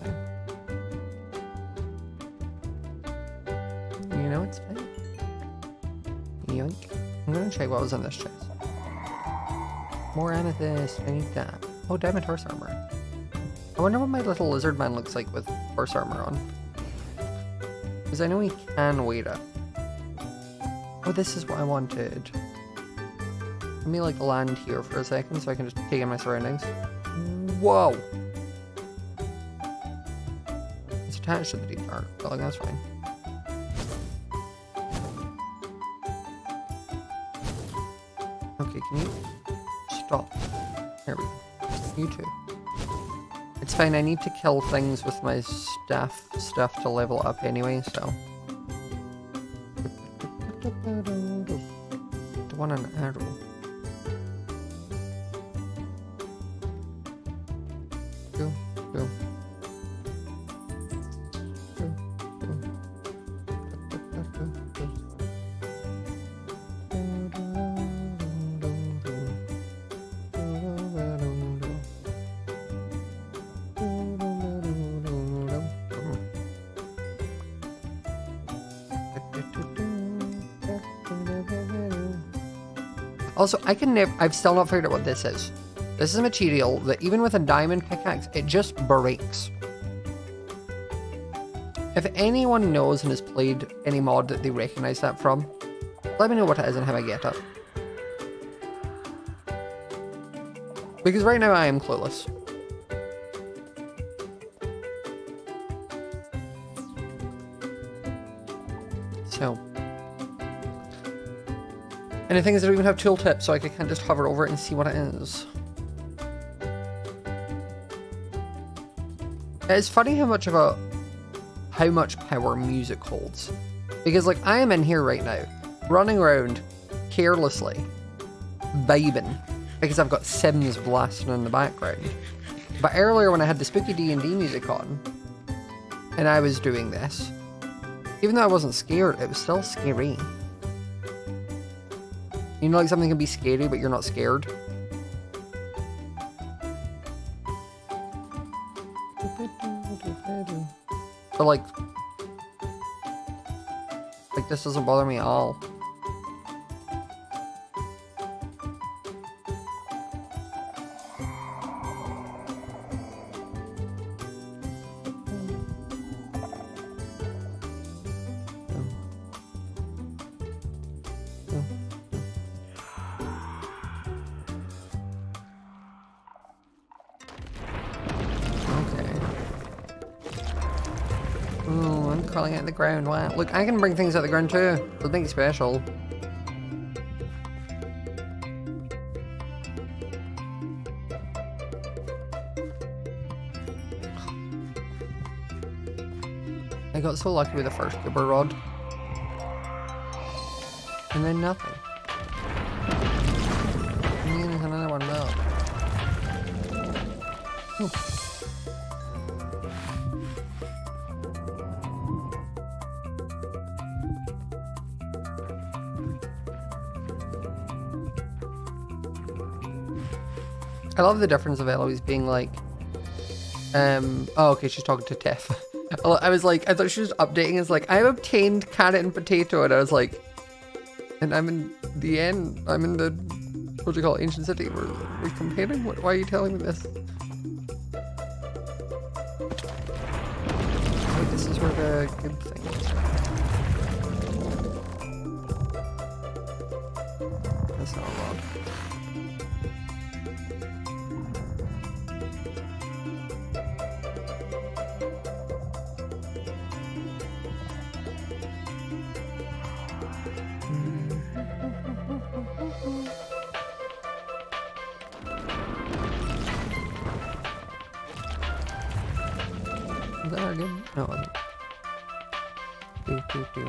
fine. You know, it's fine. Yoink. I'm gonna check what was in this chest. More amethyst. I need that. Oh, diamond horse armor. I wonder what my little lizard man looks like with horse armor on. Because I know he can wait it. Oh, this is what I wanted. Let me like land here for a second so I can just take in my surroundings. Whoa! It's attached to the deep dark, but like that's fine. Okay, can you stop? There we go. You too. It's fine, I need to kill things with my staff stuff to level up anyway, so. I want an arrow. Go, go. Go, go. Also, I can never, I've still not figured out what this is. This is a material that even with a diamond pickaxe, it just breaks. If anyone knows and has played any mod that they recognize that from, let me know what it is and how I get it. Because right now I am clueless. So. And the thing is I don't even have tooltips, so I can't just hover over it and see what it is. It's funny how much of a how much power music holds. Because like I am in here right now, running around carelessly, vibing, because I've got Sims blasting in the background. But earlier when I had the spooky D and D music on, and I was doing this, even though I wasn't scared, it was still scary. You know, like something can be scary, but you're not scared. But like, like this doesn't bother me at all. Crawling out the ground. Wow. Look, I can bring things out the ground too. Something special. I got so lucky with the first Gibber rod. And then nothing. And then another one built. Ooh. I love the difference of Eloise being like, um, oh, okay, she's talking to Tiff. I was like, I thought she was updating. It's like, I've obtained carrot and potato, and I was like, and I'm in the end, I'm in the, what do you call it, ancient city. We're, we're comparing? What, why are you telling me this? Wait, this is where the good thing is. That's not a lot. No, it wasn't. Do, do, do.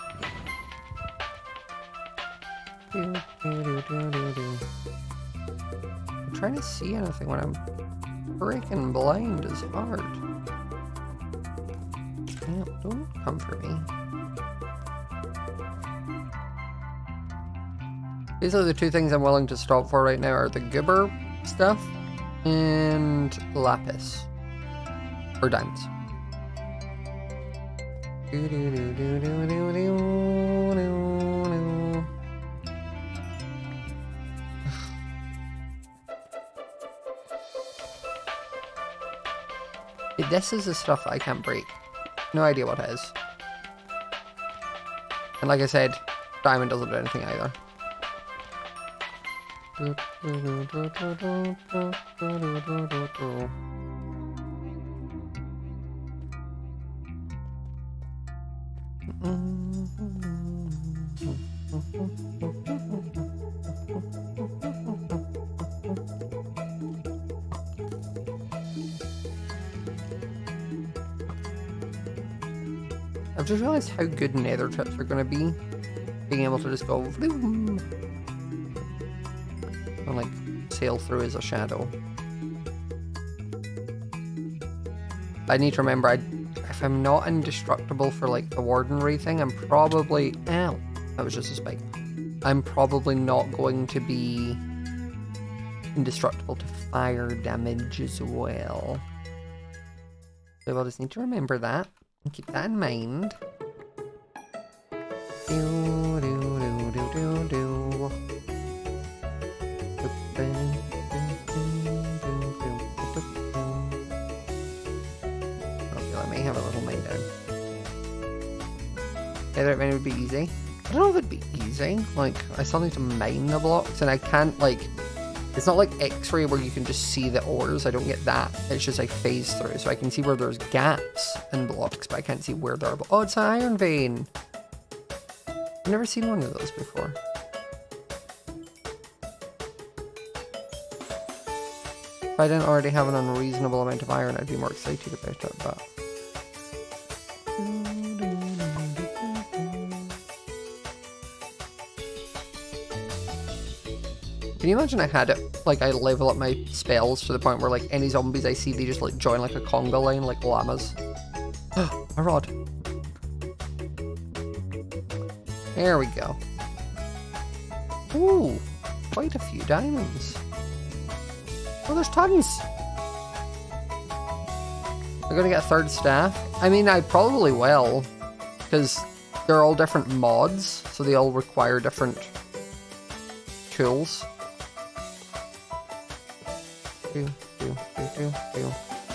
Do, do, do, do, do, do. I'm trying to see anything when I'm freaking blind is hard. No, don't come for me. These are the two things I'm willing to stop for right now are the Gibber stuff and Lapis. Or diamonds. Do, do, do, do, do, do, do, do. This is the stuff I can't break. No idea what it is. And like I said, diamond doesn't do anything either. Do, do, do, do, do, do, do, do, do, do. I've just realized how good nether trips are going to be. Being able to just go vroom, and like sail through as a shadow. I need to remember, I, if I'm not indestructible for like the wardenry thing, I'm probably, ow, that was just a spike. I'm probably not going to be indestructible to fire damage as well. So I'll just need to remember that and keep that in mind. Do, do, do, do, do, do. Okay, let me have a little mine down. Either it would be easy. I don't know if it'd be easy. Like, I still need to mine the blocks, and I can't, like, it's not like X-ray where you can just see the ores. I don't get that. It's just like phase through, so I can see where there's gaps in blocks, but I can't see where there are. Oh, it's an iron vein. I've never seen one of those before. If I didn't already have an unreasonable amount of iron, I'd be more excited about it, but... Can you imagine I had it, like, I level up my spells to the point where, like, any zombies I see, they just, like, join, like, a conga line, like llamas. A rod. There we go. Ooh, quite a few diamonds. Oh, there's tons! I'm gonna get a third staff. I mean, I probably will, because they're all different mods, so they all require different tools. Do, do, do, do, do.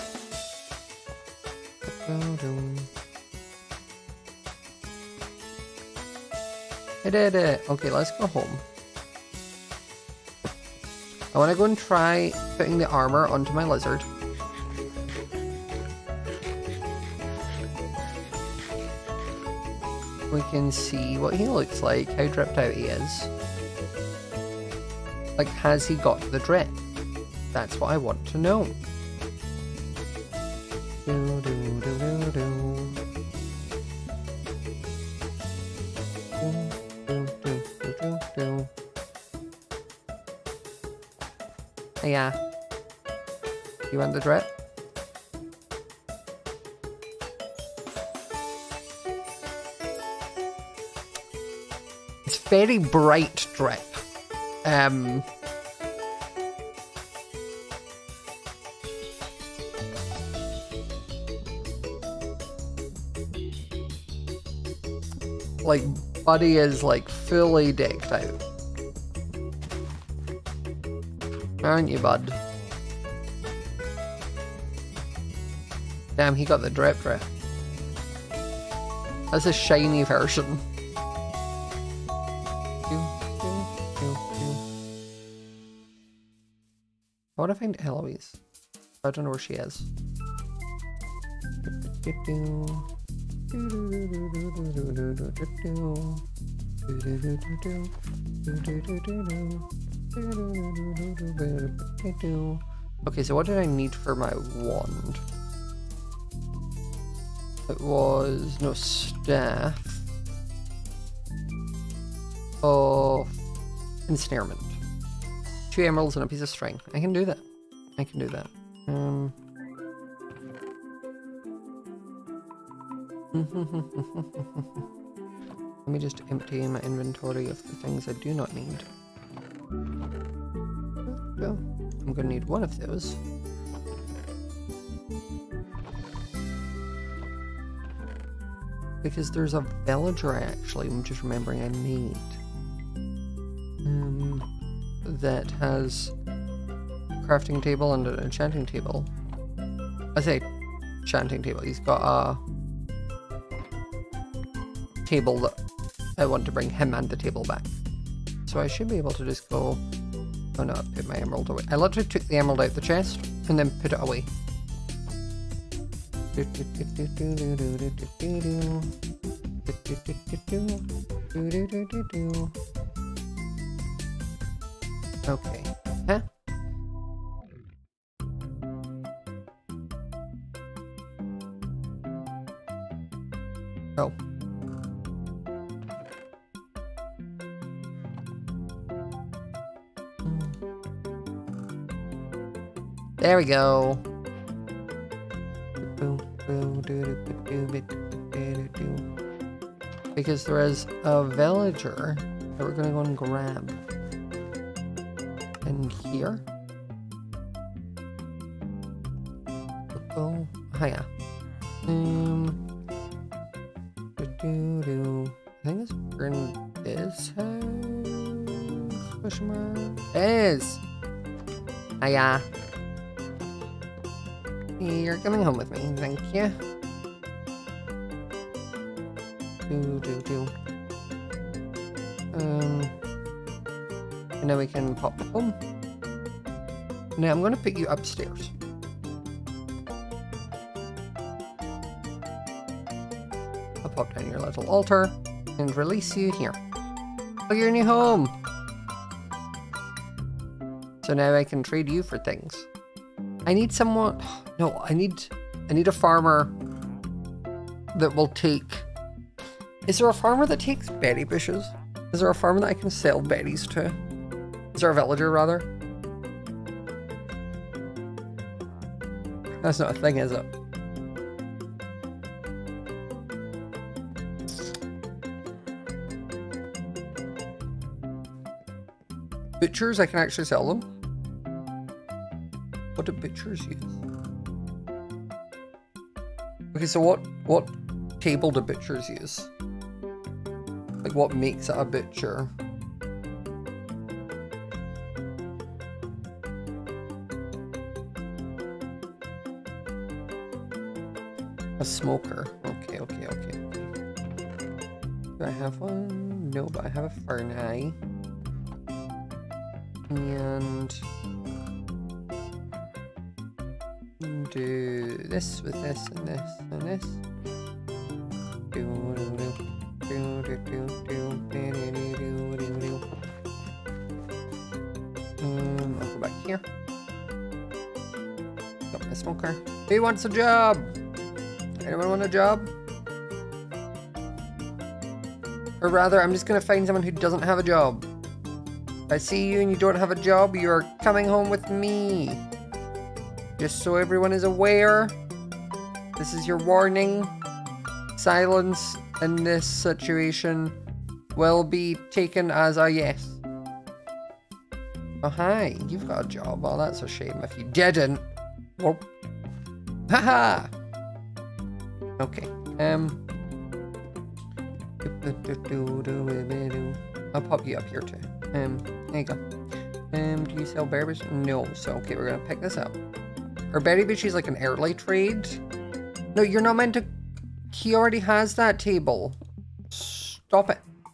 Do, do. I did it! Okay, let's go home. I want to go and try putting the armor onto my lizard. We can see what he looks like, how dripped out he is. Like, has he got the drip? That's what I want to know. Do, do, do, do, do. Do, do, do, do, do. Yeah. You want the drip? It's very bright drip. Um... Like, Buddy is, like, fully decked out. Aren't you, bud? Damn, he got the drip drip. That's a shiny version. I want to find Eloise. I don't know where she is. Okay, so what did I need for my wand? It was no staff of ensnarement. Two emeralds and a piece of string. I can do that. I can do that. Um. Let me just empty my inventory of the things I do not need. Well, I'm gonna need one of those. Because there's a villager I actually, I'm just remembering I need. Um, that has a crafting table and an enchanting table. I say enchanting table, he's got a table that I want to bring him and the table back. So I should be able to just go... Oh no, I put my emerald away. I literally took the emerald out the chest and then put it away. Okay. Huh? Oh. There we go. Because there is a villager that we're gonna go and grab. In here. Oh, hiya. Um. Do do. I think it's in this house. Question mark. It is. Hiya. You're coming home with me, thank you. Do, do, do. Um, and now we can pop home. Now I'm going to put you upstairs. I'll pop down your little altar and release you here. Oh, your new home! So now I can trade you for things. I need someone... No, I need... I need a farmer that will take... Is there a farmer that takes berry bushes? Is there a farmer that I can sell berries to? Is there a villager, rather? That's not a thing, is it? Butchers, I can actually sell them. What do butchers use? Okay, so what what table do butchers use? Like, what makes it a butcher? A smoker. Okay, okay, okay. Do I have one? No, but I have a furnace. And do this with this and this and this. Do, do, do, do, do, do, do, do, do, do, do. Um, I'll go back here. Got my smoker. Who wants a job? Anyone want a job? Or rather, I'm just gonna find someone who doesn't have a job. If I see you and you don't have a job, you're coming home with me. Just so everyone is aware, this is your warning. Silence in this situation will be taken as a yes. Oh, hi, you've got a job. Oh, that's a shame if you didn't. Well, haha. Okay, um. I'll pop you up here too. Um, there you go. Um, do you sell berries? No, so okay, we're gonna pick this up. Or berry bushes like an early trade? No, you're not meant to. He already has that table. Stop it.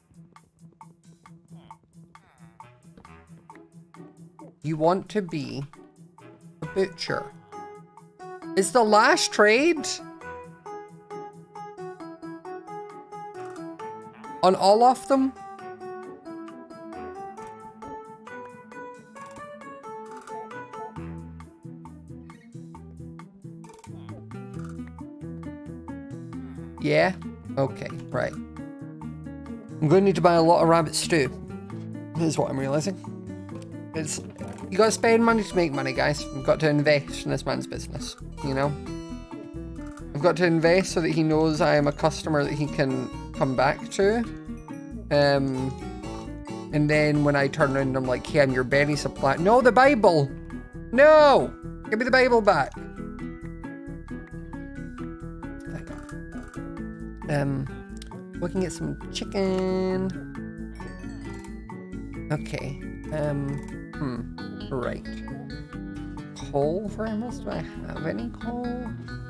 You want to be a butcher. It's the last trade? On all of them? Yeah? Okay, right. I'm going to need to buy a lot of rabbit stew. Is what I'm realizing. It's, you gotta spend money to make money, guys. You've got to invest in this man's business, you know? I've got to invest so that he knows I am a customer that he can come back to. Um, and then when I turn around and I'm like, hey, I'm your berry supply. No, the Bible! No! Give me the Bible back. Um, we can get some chicken. Okay. Um, hmm. Right. Coal farmers? Do I have any coal?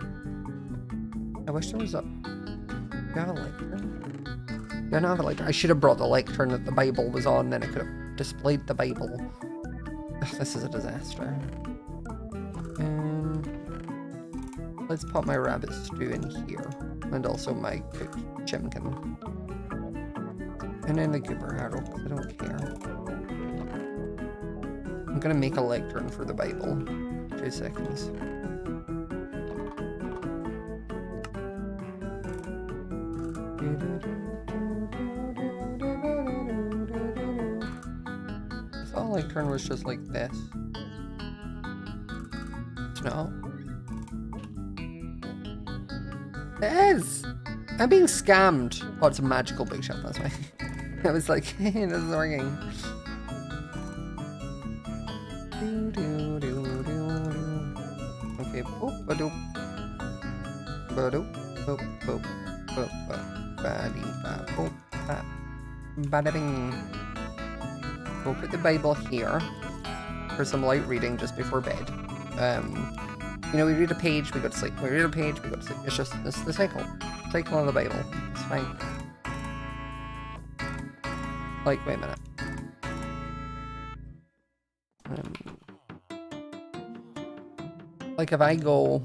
I wish there was a... Do I have a lectern? Do I not have a lectern? I should have brought the lectern that the Bible was on, then I could have displayed the Bible. Ugh, this is a disaster. Um, let's pop my rabbit stew in here. And also my cooked chimkin. And then the goober harrow, because I don't care. I'm gonna make a lectern for the Bible. Two seconds. I thought a lectern was just like this. No. It is! I'm being scammed. Oh, it's a magical bookshelf, that's why. I was like, hey, this is working. Okay, boop, ba-doop. Ba-doop, boop, boop, boop, boop, ba-dee-ba-boop, ba, ba-da-bing. We'll put the Bible here for some light reading just before bed. Um... You know, we read a page, we go to sleep. We read a page, we go to sleep. It's just, it's the cycle. Cycle of the Bible. It's fine. Like, wait a minute. Um, like, if I go...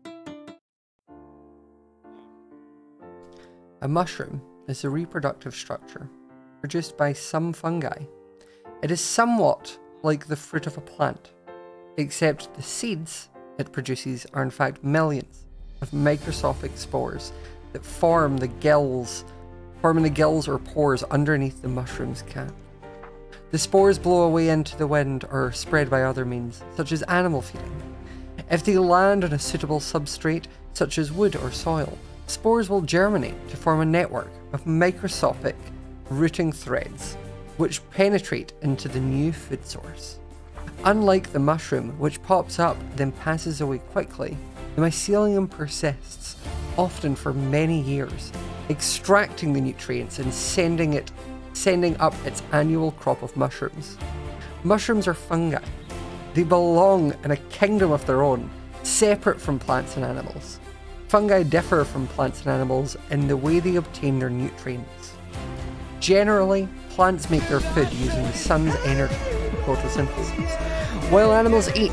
A mushroom is a reproductive structure produced by some fungi. It is somewhat like the fruit of a plant, except the seeds it produces are in fact millions of microscopic spores that form the gills, forming the gills or pores underneath the mushroom's cap. The spores blow away into the wind or are spread by other means, such as animal feeding. If they land on a suitable substrate, such as wood or soil, spores will germinate to form a network of microscopic rooting threads, which penetrate into the new food source. Unlike the mushroom, which pops up then passes away quickly, the mycelium persists, often for many years, extracting the nutrients and sending it, sending up its annual crop of mushrooms. Mushrooms are fungi. They belong in a kingdom of their own, separate from plants and animals. Fungi differ from plants and animals in the way they obtain their nutrients. Generally, plants make their food using the sun's energy, photosynthesis, while animals eat.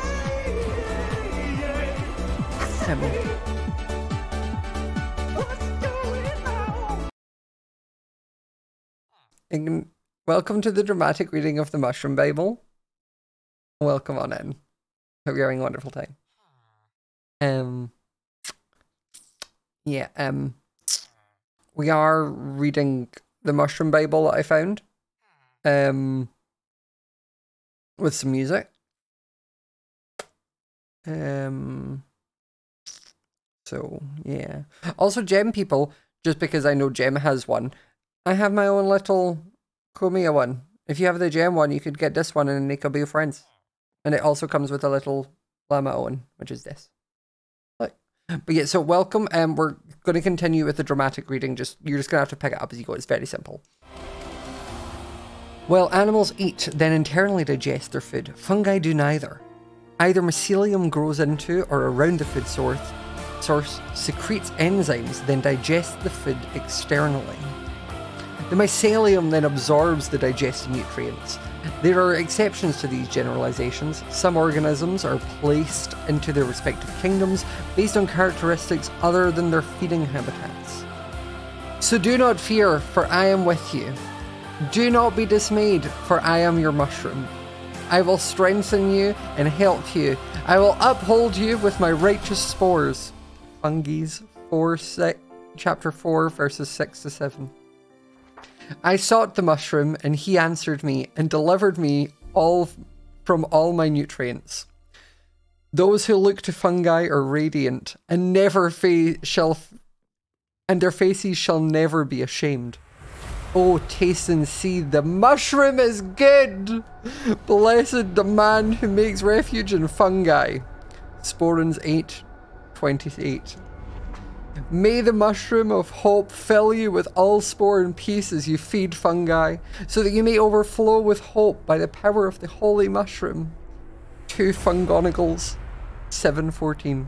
Um, and welcome to the dramatic reading of the Mushroom Bible. Welcome on in. Hope you're having a wonderful time. Um, yeah, um, we are reading the Mushroom Bible that I found, um, with some music. Um, so, yeah. Also, Gem people, just because I know Gem has one, I have my own little Komiya one. If you have the Gem one, you could get this one and they could be your friends. And it also comes with a little Llama one, which is this. Look. But yeah, so welcome. Um, we're going to continue with the dramatic reading. Just You're just going to have to pick it up as you go. It's very simple. While animals eat, then internally digest their food, fungi do neither. Either mycelium grows into or around the food source, source secretes enzymes, then digests the food externally. The mycelium then absorbs the digested nutrients. There are exceptions to these generalizations. Some organisms are placed into their respective kingdoms based on characteristics other than their feeding habitats. So do not fear, for I am with you. Do not be dismayed, for I am your mushroom. I will strengthen you and help you. I will uphold you with my righteous spores. Fungi's four, six, chapter four, verses six to seven. I sought the mushroom, and he answered me and delivered me all from all my nutrients. Those who look to fungi are radiant, and never fa shall, and their faces shall never be ashamed. Oh, taste and see, the mushroom is good! Blessed the man who makes refuge in fungi. Sporins eight twenty-eight. May the mushroom of hope fill you with all spore and peace as you feed fungi, so that you may overflow with hope by the power of the holy mushroom. Two Fungonicals, seven fourteen.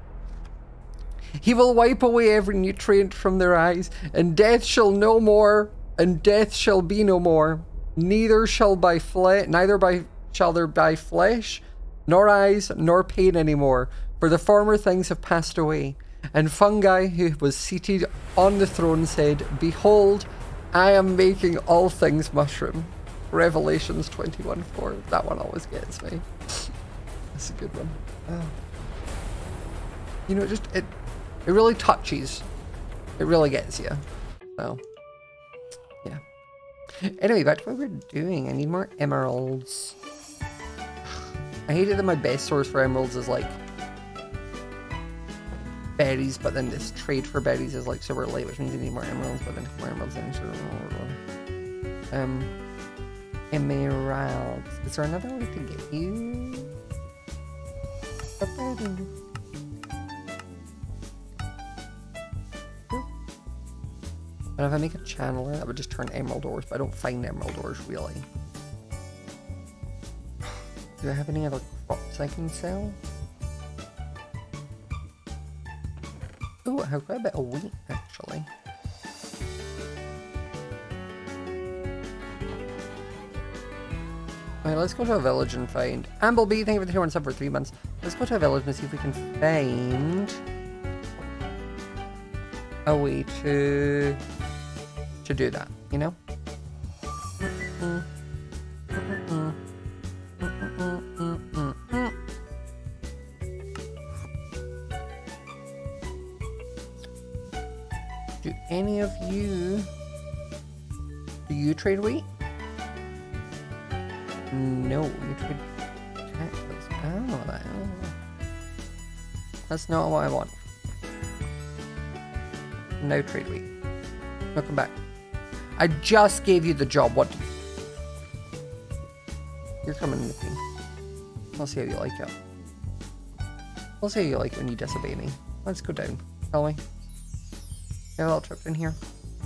He will wipe away every nutrient from their eyes, and death shall no more, and death shall be no more. Neither shall by fle neither by shall there by flesh, nor eyes, nor pain any more, for the former things have passed away. And fungi, who was seated on the throne, said, Behold, I am making all things mushroom. Revelations twenty-one four. That one always gets me. That's a good one. Oh. You know, it just, it, it really touches. It really gets you. So, yeah. Anyway, back to what we're doing. I need more emeralds. I hate it that my best source for emeralds is like berries, but then this trade for berries is like super late, which means you need more emeralds, but then more emeralds then sort of um emeralds. Is there another way to get you? And if I make a channeler, that would just turn emerald ores, but I don't find emerald ores really. Do I have any other crops I can sell? Ooh, I have quite a bit of wheat, actually. Alright, let's go to a village and find... Amblebee, thank you for the two sub for three months. Let's go to a village and see if we can find... a way to... to do that, you know? Mm-mm. Mm-mm. Mm-mm. Mm-mm. any of you... Do you trade wheat? No, you trade cactus. Oh, that, oh. That's not what I want. No trade wheat. No, come back. I just gave you the job. What? You're coming with me. I'll see how you like it. I'll see how you like it when you disobey me. Let's go down, shall we? Get a little trip in here.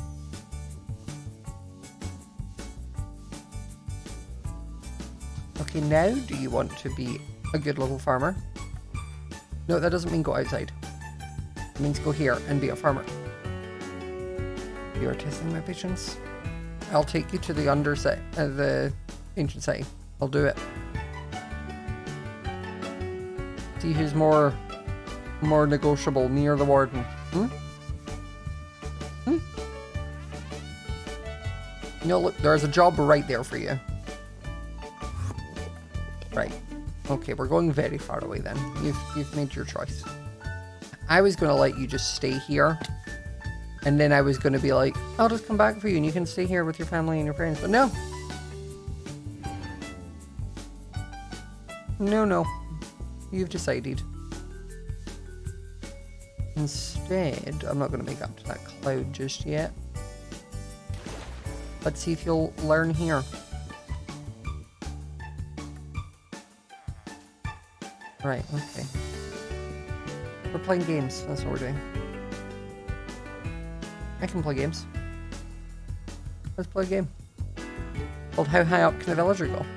Okay, now do you want to be a good little farmer? No, that doesn't mean go outside. It means go here and be a farmer. You are testing my patience. I'll take you to the underside, uh, the ancient city. I'll do it. See who's more, more negotiable, me or the warden? Hmm? Hmm? No, look, there's a job right there for you. Right. Okay, we're going very far away then. You've, you've made your choice. I was going to let you just stay here. And then I was going to be like, I'll just come back for you and you can stay here with your family and your friends. But no. No, no. You've decided. Instead, I'm not going to make up to that cloud just yet. Let's see if you'll learn here. Right, okay. We're playing games. That's what we're doing. I can play games. Let's play a game. Called How High Up Can a Villager Go?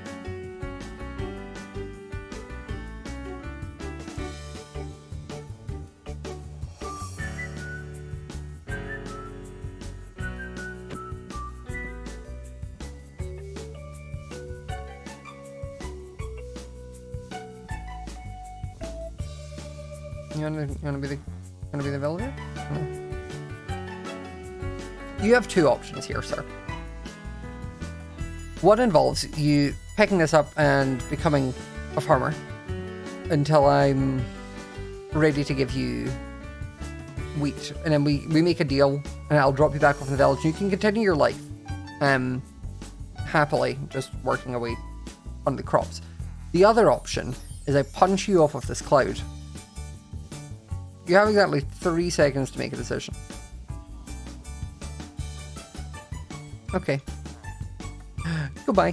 You wanna, you wanna be the, you wanna be the villager? No. You have two options here, sir. One involves you picking this up and becoming a farmer until I'm ready to give you wheat, and then we we make a deal, and I'll drop you back off in the village. And you can continue your life, um, happily, just working away on the crops. The other option is I punch you off of this cloud. You have exactly three seconds to make a decision. Okay. Goodbye.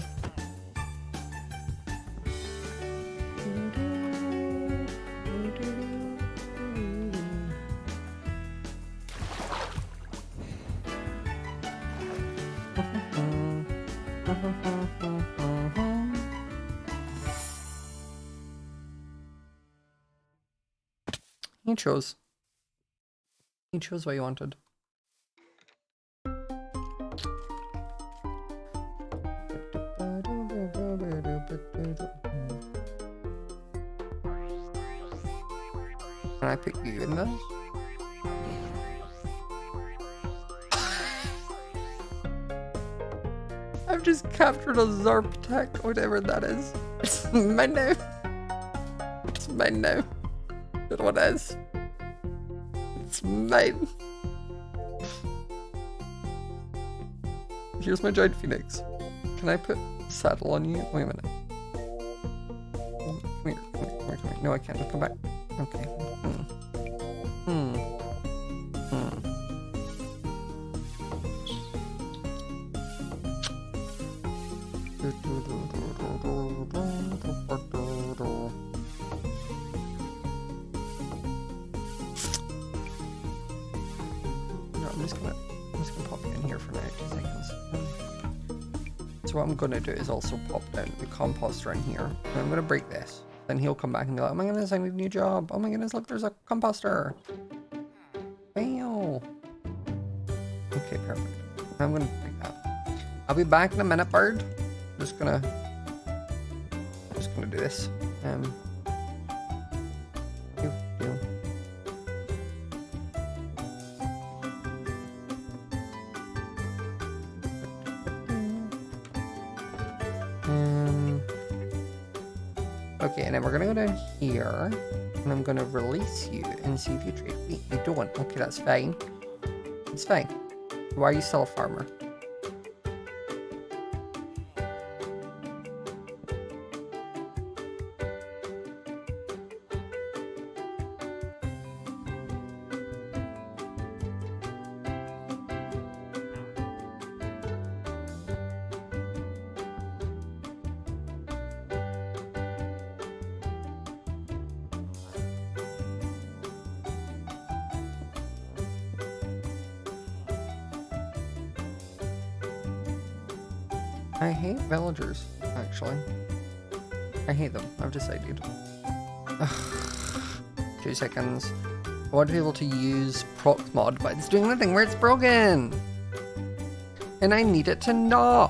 He chose. He chose what he wanted. Can I pick you in this? I've just captured a Zarptek, whatever that is. It's mine now. It's mine now. That's what it is. It's mine. Here's my giant phoenix. Can I put saddle on you? Wait a minute. Come here, come here, come here, come here. No, I can't. Come back. Okay. Hmm. Hmm. Hmm. No, I'm just gonna, I'm just gonna pop it in here for now, two seconds. So what I'm gonna do is also pop down the composter in here, and I'm gonna break this. Then he'll come back and be like, oh my goodness, I need a new job. Oh my goodness, look, there's a composter. Wow. Okay, perfect. I'm gonna break that. I'll be back in a minute, bird. I'm just gonna, just gonna do this. Um. Pew, pew. Um. Okay, and then we're gonna go down here, and I'm gonna release you and see if you trade. Wait, you don't. Okay, that's fine. It's fine. Why are you still a farmer? I hate villagers, actually. I hate them, I've decided. Ugh. Two seconds. I want to be able to use proc mod, but it's doing the thing where it's broken! And I need it to not!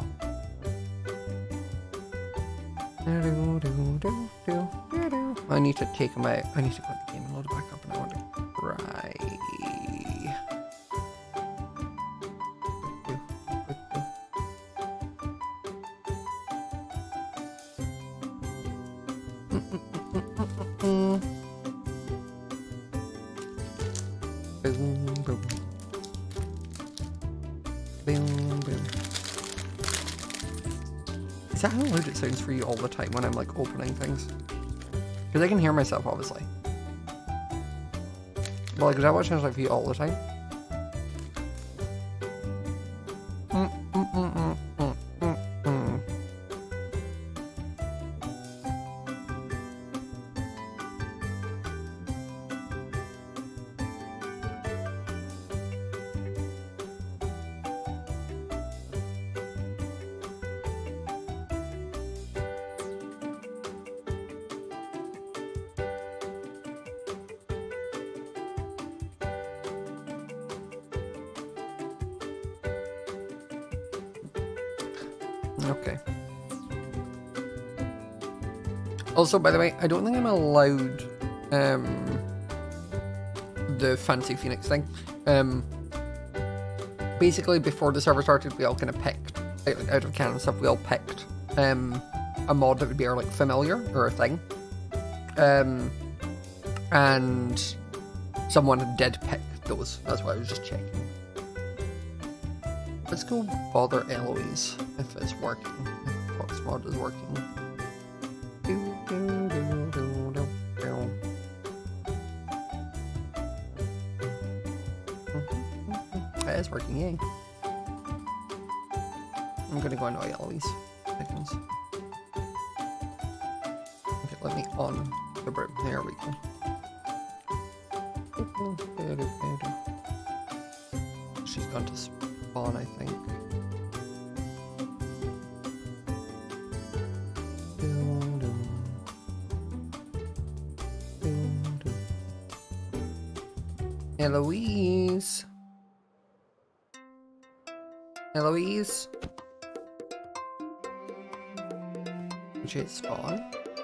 I need to take them out. I need to go in the game and load it back up, and I want to cry. Boom, boom. Boom, boom. Is that how loud it sounds for you all the time when I'm like opening things? Because I can hear myself, obviously. But like, is that what it sounds like for you all the time? Mm, mm, mm, mm, mm, mm, mm. Okay. Also, by the way, I don't think I'm allowed um, the fancy Phoenix thing. Um, basically, before the server started, we all kind of picked, like, out of canon stuff, we all picked um, a mod that would be our like familiar or a thing. Um, and someone did pick those. That's why I was just checking. Let's go bother Eloise if it's working. If Fox mod is working. Do, do, do, do, do, do. It is working, yay. I'm gonna go annoy Eloise. Seconds. Okay, let me on the bird. There we go. She's gone to spawn, I think. Eloise. Eloise. Did she spawn?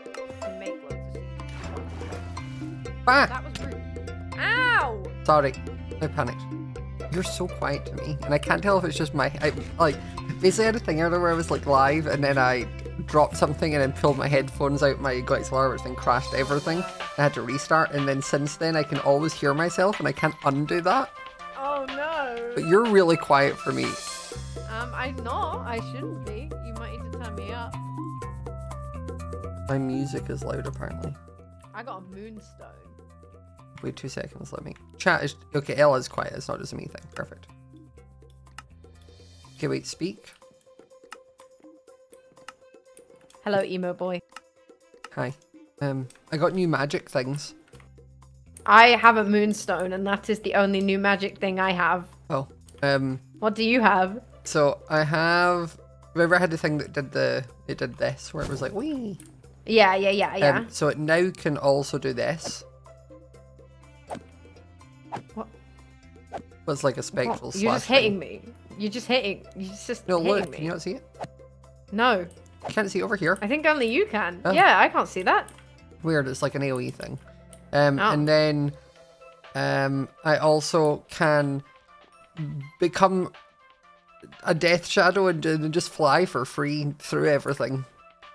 Ah! That was rude. Ow! Sorry, I panicked. You're so quiet to me, and I can't tell if it's just my I, like. Basically, I had a thing earlier where I was like live, and then I dropped something, and then pulled my headphones out my X L R, which then crashed everything. I had to restart, and then since then I can always hear myself, and I can't undo that. Oh no! But you're really quiet for me. Um, I'm not. I shouldn't be. You might need to turn me up. My music is loud, apparently. I got a moonstone. Wait two seconds, let me... Chat is... Okay, Ella's quiet, it's not just a me thing. Perfect. Okay, wait, speak. Hello, emo boy. Hi. Um, I got new magic things. I have a moonstone, and that is the only new magic thing I have. Oh. Um... What do you have? So, I have... Remember I had the thing that did the... It did this, where it was like, wee. Yeah, yeah, yeah, yeah. Um, so it now can also do this. What? It's like a spectral What? slash You're just hitting me. You're just hitting. You're just No, hitting look. me. Can you not see it? No. You can't see it over here. I think only you can. Oh. Yeah, I can't see that. Weird. It's like an AoE thing. Um, Oh. And then um, I also can become a death shadow and, and just fly for free through everything.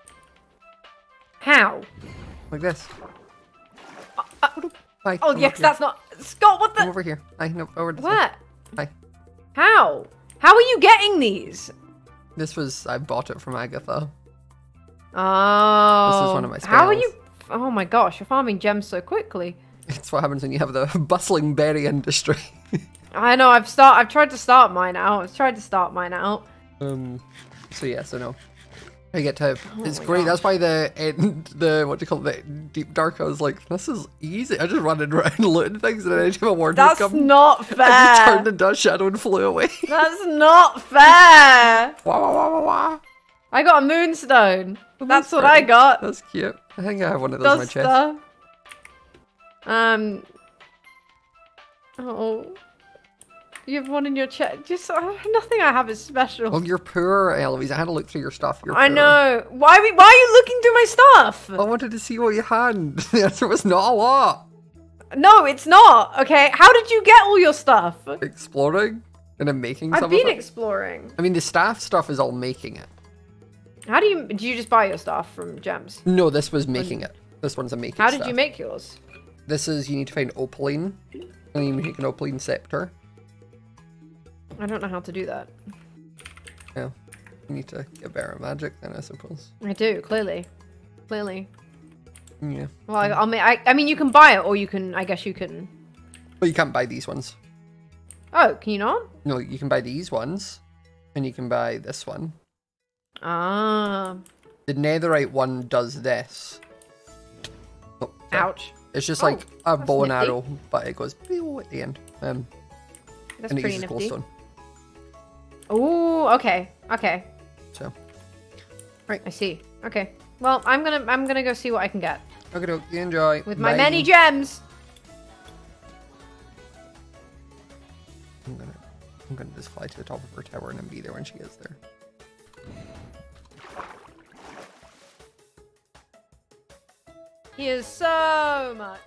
How? Like this. Uh, uh, Hi. oh, I'm yeah, up 'cause here. that's not... Scott, what I'm the... over here. Hi, no, over this way. What? Hi. How? How are you getting these? This was, I bought it from Agatha. Oh. This is one of my spells. How are you? Oh my gosh, you're farming gems so quickly. It's what happens when you have the bustling berry industry. I know. I've start. I've tried to start mine out. I've tried to start mine out. Um. So yeah. So no. I get to. Oh It's my great. gosh. That's why the end, the what do you call it? The deep dark. I was like, this is easy. I just running around looting things, and then anytime a ward would That's come, not I just fair. turned into dust shadow and flew away. That's not fair. Wah wah wah wah wah. I got a moonstone. Well, That's that's what pretty. I got. That's cute. I think I have one of those in my Does chest. stuff. Um. Oh. You have one in your chest. Just uh, nothing I have is special. Oh, you're poor, Eloise. I had to look through your stuff. You're I poor. know. Why? we- Why are you looking through my stuff? I wanted to see what you had. The answer was not a lot. No, it's not. Okay. How did you get all your stuff? Exploring and then making I've some been of it. exploring. I mean, the staff stuff is all making it. How do you? Do you just buy your stuff from gems? No, this was making it. This one's a making. How did stuff. you make yours? This is you need to find opaline, and you make an opaline scepter. I don't know how to do that. Yeah, you need to get better at magic then, I suppose. I do clearly, clearly. Yeah. Well, I, I'll make. I, I mean, you can buy it, or you can. I guess you can. But you can't buy these ones. Oh, can you not? No, you can buy these ones, and you can buy this one. Ah. The netherite one does this. Oh, sorry. Ouch. It's just Oh, like a that's bow and nifty. arrow, but it goes pew at the end. Um, That's and it pretty uses nifty. glowstone. Ooh. Okay. Okay. So, I see. Okay. Well, I'm gonna. I'm gonna go see what I can get okay, doke, you enjoy. with my Bye. many gems. I'm gonna, I'm gonna just fly to the top of her tower and then be there when she gets there. Here's so much.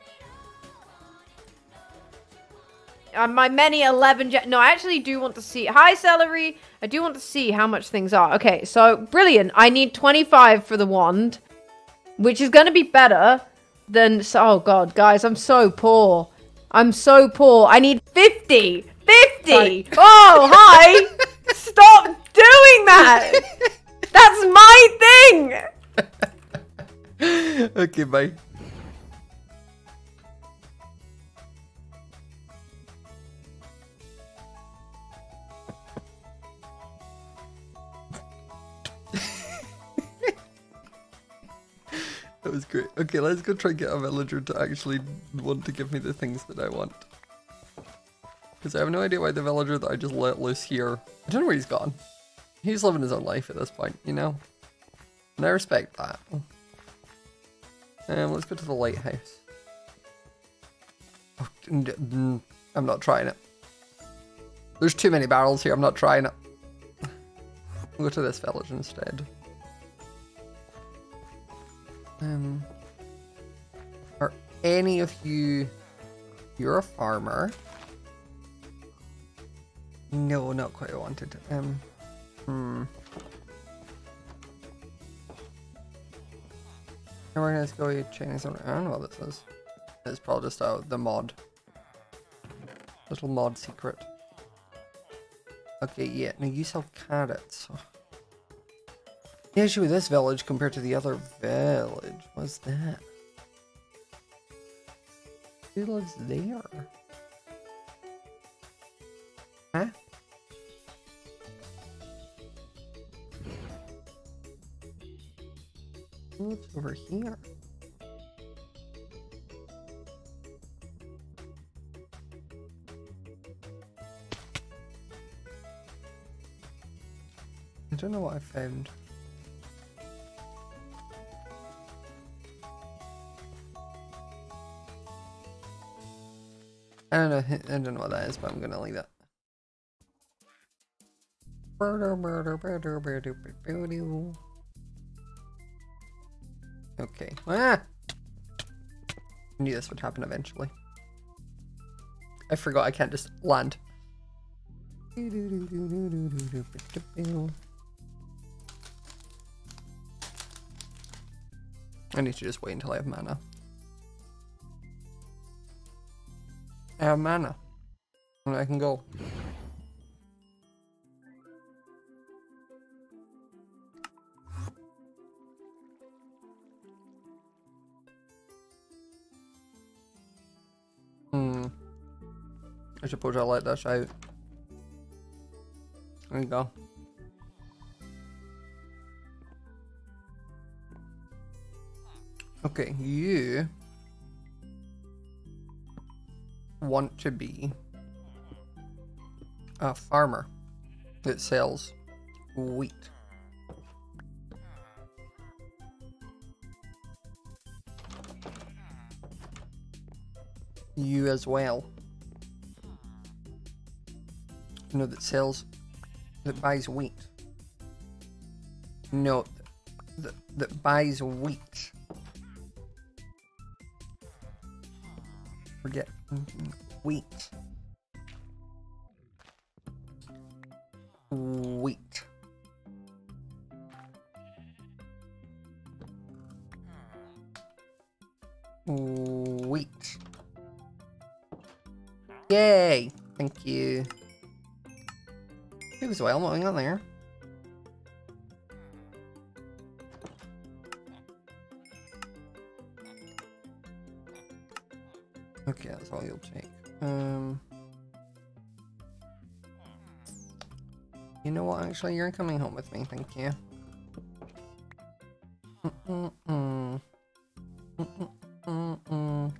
Uh, my many eleven ge- No, I actually do want to see. Hi, Celery. I do want to see how much things are. Okay, so brilliant. I need twenty-five for the wand, which is going to be better than. So, oh, God, guys, I'm so poor. I'm so poor. I need fifty. fifty. Oh, hi. Stop doing that. That's my thing. Okay, bye. That was great. Okay, let's go try and get a villager to actually want to give me the things that I want. Because I have no idea why the villager that I just let loose here... I don't know where he's gone. He's living his own life at this point, you know? And I respect that. Um, let's go to the lighthouse. Oh, n- n- I'm not trying it. There's too many barrels here, I'm not trying it. We'll go to this village instead. Um, are any of you... You're a farmer? No, not quite what I wanted. Um, hmm. And we're gonna go checking something. I don't know what this is. It's probably just uh, the mod. Little mod secret. Okay, yeah. Now you sell carrots. The issue with this village compared to the other village was that. Who lives there? Huh? Who lives over here? I don't know what I found. I don't know. I don't know what that is, but I'm gonna leave it. Okay. Ah! I knew this would happen eventually. I forgot I can't just land. I need to just wait until I have mana. I have mana. And I can go. I suppose I'll let this out. There you go. Okay, you want to be a farmer that sells wheat. You as well. No, that sells, that buys wheat. No, that, that buys wheat. Forget wheat. Wheat. Wheat. Yay! Thank you. You as well, moving on there. Okay, that's all you'll take. Um, you know what? Actually, you're coming home with me. Thank you. Mm -mm -mm. Mm -mm -mm.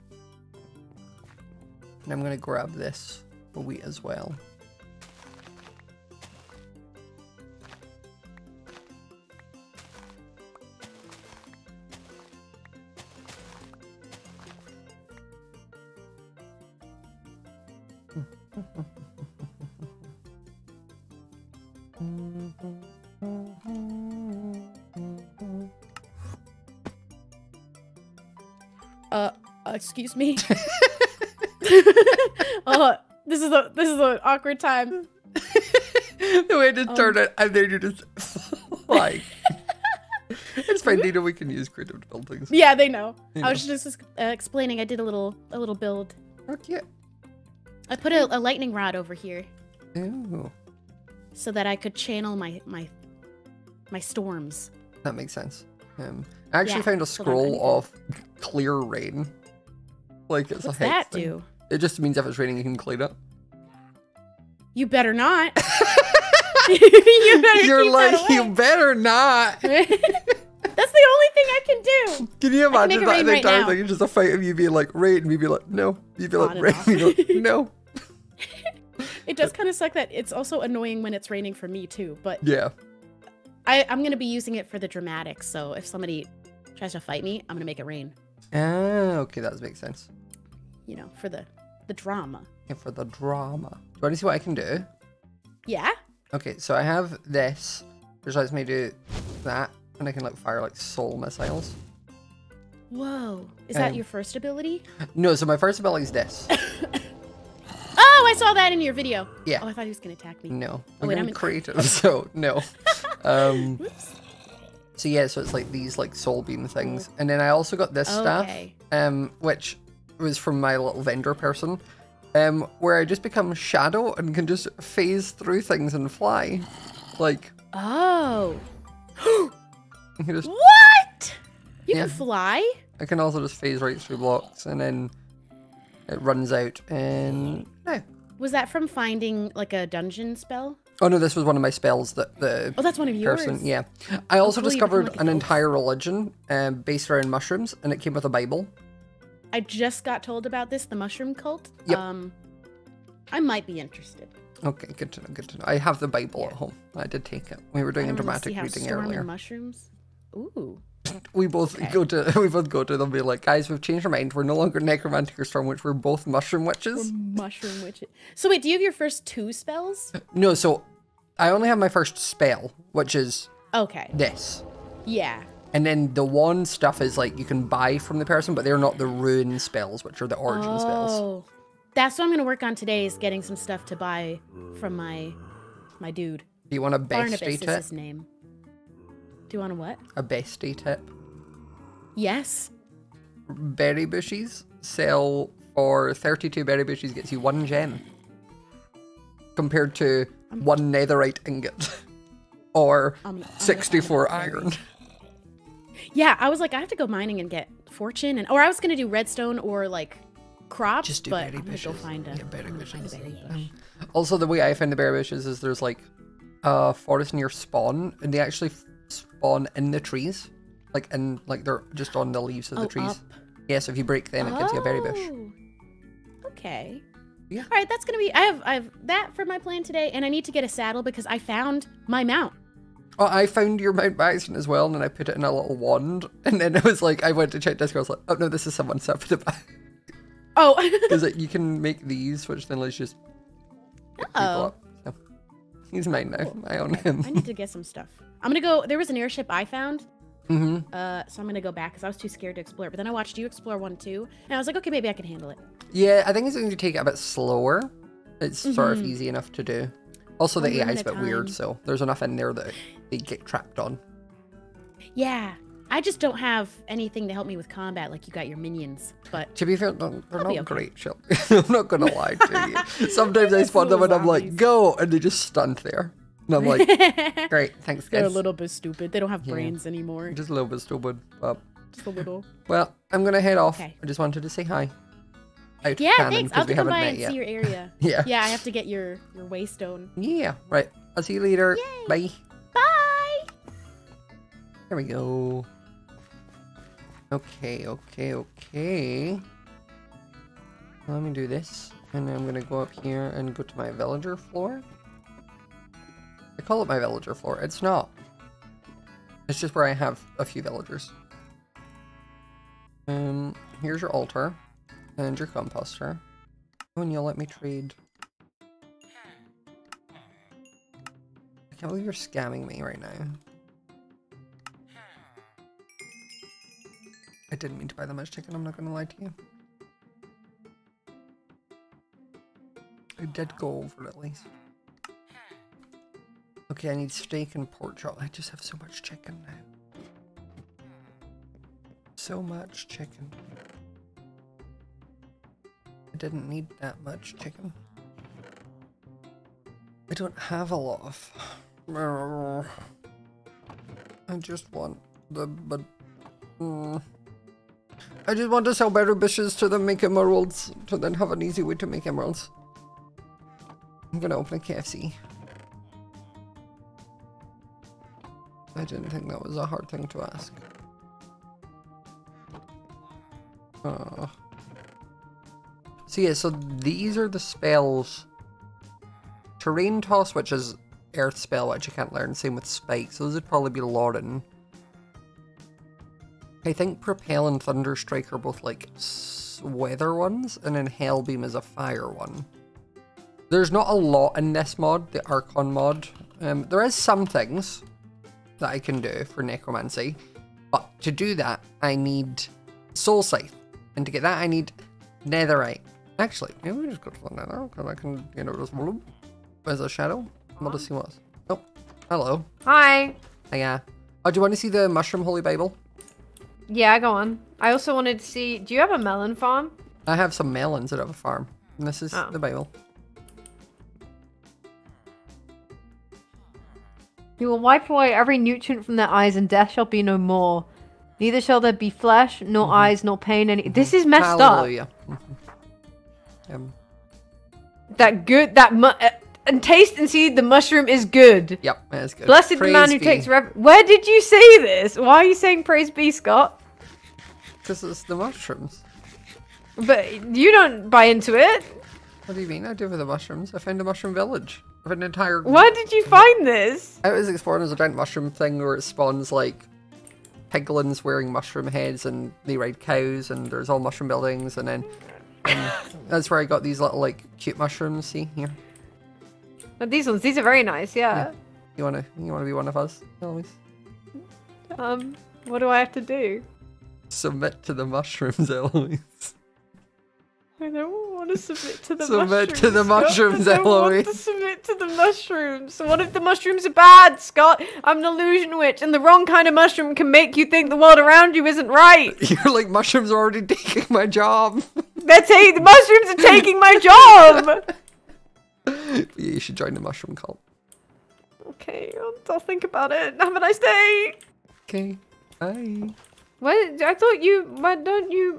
And I'm gonna grab this wheat as well. Uh, uh excuse me. Oh, this is a this is an awkward time. The way to Um, turn it, and then you just like. It's fine, Dina. We can use creative buildings. Yeah, they know. You I was know. just uh, explaining. I did a little a little build. Okay. I put a, a lightning rod over here Ooh, so that I could channel my my my storms. that makes sense. Um, I actually Yeah, found a hold on, I scroll need to- of clear rain. Like it's What's a hex that thing. do? It just means if it's raining, you can clean it. You better not. You better You're keep like, that you away. better not. That's the only thing I can do. Can you I can imagine make it that rain the right entire now. thing is just a fight of you being like, rain, and me be like, no. You'd be like, On and rain, off. and you go, no. It does kind of suck that it's also annoying when it's raining for me too. But Yeah. I, I'm gonna be using it for the dramatics. So if somebody tries to fight me, I'm gonna make it rain. Ah, okay, that makes sense. You know, for the the drama. And for the drama. Do you want to see what I can do? Yeah. Okay, so I have this, which lets me do that, and I can like fire like soul missiles. Whoa. Is that Um, your first ability? No, so my first ability is this. Oh, I saw that in your video. Yeah. Oh, I thought he was gonna attack me. No, Oh, we're wait, I'm in in- creative, so no. Um, Whoops. so yeah, so it's like these like soul beam things, and then I also got this stuff, Okay. um, which was from my little vendor person, um, where I just become shadow and can just phase through things and fly, like Oh. I can just What? You Yeah. can fly? I can also just phase right through blocks, and then it runs out, and no. Was that from finding like a dungeon spell? Oh no, this was one of my spells that the Oh, that's one of yours. person, yeah. I also cool, you become discovered like a an ghost. entire religion um, based around mushrooms, and it came with a Bible. I just got told about this, the mushroom cult. Yep. Um, I might be interested. Okay, good to know, good to know. I have the Bible at home. I did take it. We were doing I a don't really dramatic see how reading storm earlier. and mushrooms. Ooh. We both Okay. go to we both go to them and be like, guys, we've changed our mind. We're no longer necromantic or storm witch. We're both mushroom witches. Mushroom witches. So wait, do you have your first two spells? No, so I only have my first spell, which is Okay. this. Yeah. And then the wand stuff is like you can buy from the person, but they're not the rune spells, which are the origin spells. Oh. That's what I'm gonna work on today is getting some stuff to buy from my my dude. Do you want a Barnabas bestie is tip? his name. Do you want a what? A bestie tip. Yes. Berry bushes sell for thirty-two berry bushes gets you one gem. Compared to one netherite ingot. Or Um, I'm gonna find sixty-four out very- iron. Yeah, I was like, I have to go mining and get fortune, and or I was gonna do redstone or like crops, Just do but berry I'm gonna bushes. go find a, Yeah, berry I'm gonna find a bushes. berry bush. Um, also, the way I find the berry bushes is there's like a forest near spawn, and they actually f- spawn in the trees, like in like they're just on the leaves of the Oh, trees. up. Yeah, so if you break them, it gives you a berry bush. Oh, okay. Yeah. All right, that's gonna be. I have I have that for my plan today, and I need to get a saddle because I found my mount. Oh, I found your mount by accident as well, and then I put it in a little wand, and then it was like I went to check Discord. I was like, oh no, this is someone, so I put it back. Oh. Because you can make these, which then lets just pick people Oh. up. So, he's mine now. Cool. I own Okay, him. I need to get some stuff. I'm gonna go. There was an airship I found. Mm-hmm. Uh, so I'm gonna go back because I was too scared to explore. But then I watched you explore one too, and I was like, okay, maybe I can handle it. Yeah, I think it's going to take it a bit slower. It's sort of Mhm. easy enough to do. Also, the One room A I is a at a bit weird, time. so there's enough in there that they get trapped on. Yeah, I just don't have anything to help me with combat like you got your minions. But To be fair, they're, they're I'll not be okay. great, Shelby. I'm not going to lie to you. Sometimes I spawn them and I'm like, Zombies. go! And they just stunned there. And I'm like, great, thanks, they're a guys. little bit stupid. They don't have Yeah. brains anymore. Just a little bit stupid. But, Just a little. well, I'm going to head off. Okay. I just wanted to say hi. Out of Yeah, canon, thanks. I'll because have we to come haven't by met and yet. see your area. Yeah. Yeah, I have to get your your waystone. Yeah, right. I'll see you later. Yay. Bye. Bye. There we go. Okay, okay, okay. Let me do this. And then I'm gonna go up here and go to my villager floor. I call it my villager floor. It's not. It's just where I have a few villagers. Um, here's your altar. And your composter. Oh, and you'll let me trade. I can't believe you're scamming me right now. I didn't mean to buy that much chicken, I'm not gonna lie to you. I did go over it at least. Okay, I need steak and pork chop. I just have so much chicken now. So much chicken. I didn't need that much chicken. I don't have a lot of... I just want the... but. Mm. I just want to sell better bushes to then make emeralds, to then have an easy way to make emeralds. I'm gonna open a K F C. I didn't think that was a hard thing to ask. Uh. So yeah, so these are the spells. Terrain Toss, which is Earth spell, which you can't learn. Same with Spike, so those would probably be Lauren. I think Propel and Thunderstrike are both like s weather ones, and then Hellbeam is a fire one. There's not a lot in this mod, the Archon mod. Um, there is some things that I can do for Necromancy, but to do that, I need Soul Scythe, and to get that, I need Netherite. Actually, maybe we just go to the Nether, because I can, you know, just bloop as a shadow. We'll just see what's. Oh, hello. Hi. Hiya. Oh, do you want to see the Mushroom Holy Bible? Yeah, go on. I also wanted to see, do you have a melon farm? I have some melons at a farm, and this is Oh. the Bible. You will wipe away every nutrient from their eyes, and death shall be no more. Neither shall there be flesh, nor Mhm. eyes, nor pain. Any. This is messed up. Hallelujah. um, That good. That mu- uh, and taste and see the mushroom is good. yep, that's good. Blessed the man Praise who be. takes rev. Where did you say this? Why are you saying praise be, Scott? Because it's the mushrooms. But you don't buy into it. What do you mean? I do with the mushrooms. I found a mushroom village. I found an entire... Where did you find this? I was exploring as a giant mushroom thing where it spawns like piglins wearing mushroom heads and they ride cows and there's all mushroom buildings and then um, that's where I got these little like cute mushrooms. See here. But these ones, these are very nice. Yeah. Yeah. You wanna you wanna be one of us, Eloise? Um, what do I have to do? Submit to the mushrooms, Eloise. I don't want to submit to the Submit mushrooms. to the Scott. mushrooms, I don't want Eloise. to submit to the mushrooms. What if the mushrooms are bad, Scott? I'm an illusion witch, and the wrong kind of mushroom can make you think the world around you isn't right. You're like, mushrooms are already taking my job. That's hey, the mushrooms are taking my job. Yeah, you should join the mushroom cult. Okay, I'll, I'll think about it. Have a nice day. Okay, bye. What? I thought you. Why don't you have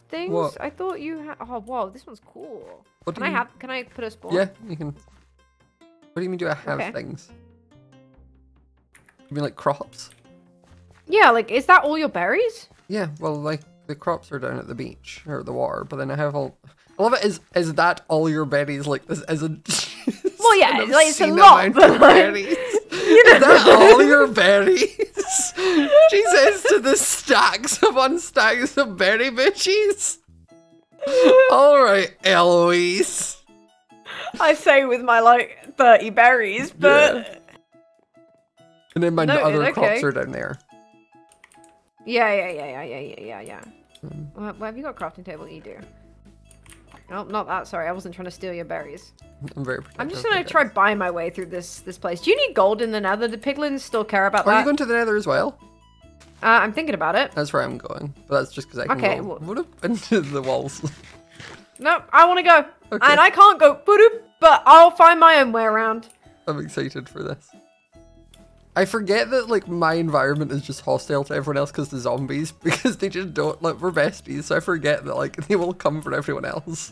things? What? I thought you had. Oh, whoa, this one's cool. What Can do I you- have? Can I put a spawn? Yeah, you can. What do you mean? Do I have Okay. things? You mean like crops? Yeah, like, is that all your berries? Yeah. Well, like the crops are down at the beach or the water, but then I have all. I love it. Is is that all your berries? Like this isn't. Well, yeah, an like, it's a obscene lot, amount but, of like, berries. You know. Is that all your berries? She says to the stacks upon stacks of berry bitches. All right, Eloise. I say with my like thirty berries, but And then my Noted, other crops okay. are down there. yeah, yeah, yeah, yeah, yeah, yeah, yeah, yeah. Hmm. Well, well, have you got a crafting table? You do. Oh, not that. Sorry, I wasn't trying to steal your berries. I'm very. I'm just protective gonna of try berries. buying my way through this this place. Do you need gold in the Nether? Do piglins still care about Are that? you going to the Nether as well? uh, I'm thinking about it. That's where I'm going, but that's just because I can Okay, go well- what up into the walls. No, I want to go, Okay. and I can't go. Boop, but I'll find my own way around. I'm excited for this. I forget that like my environment is just hostile to everyone else because the zombies, because they just don't like we're besties. So I forget that like they will come for everyone else.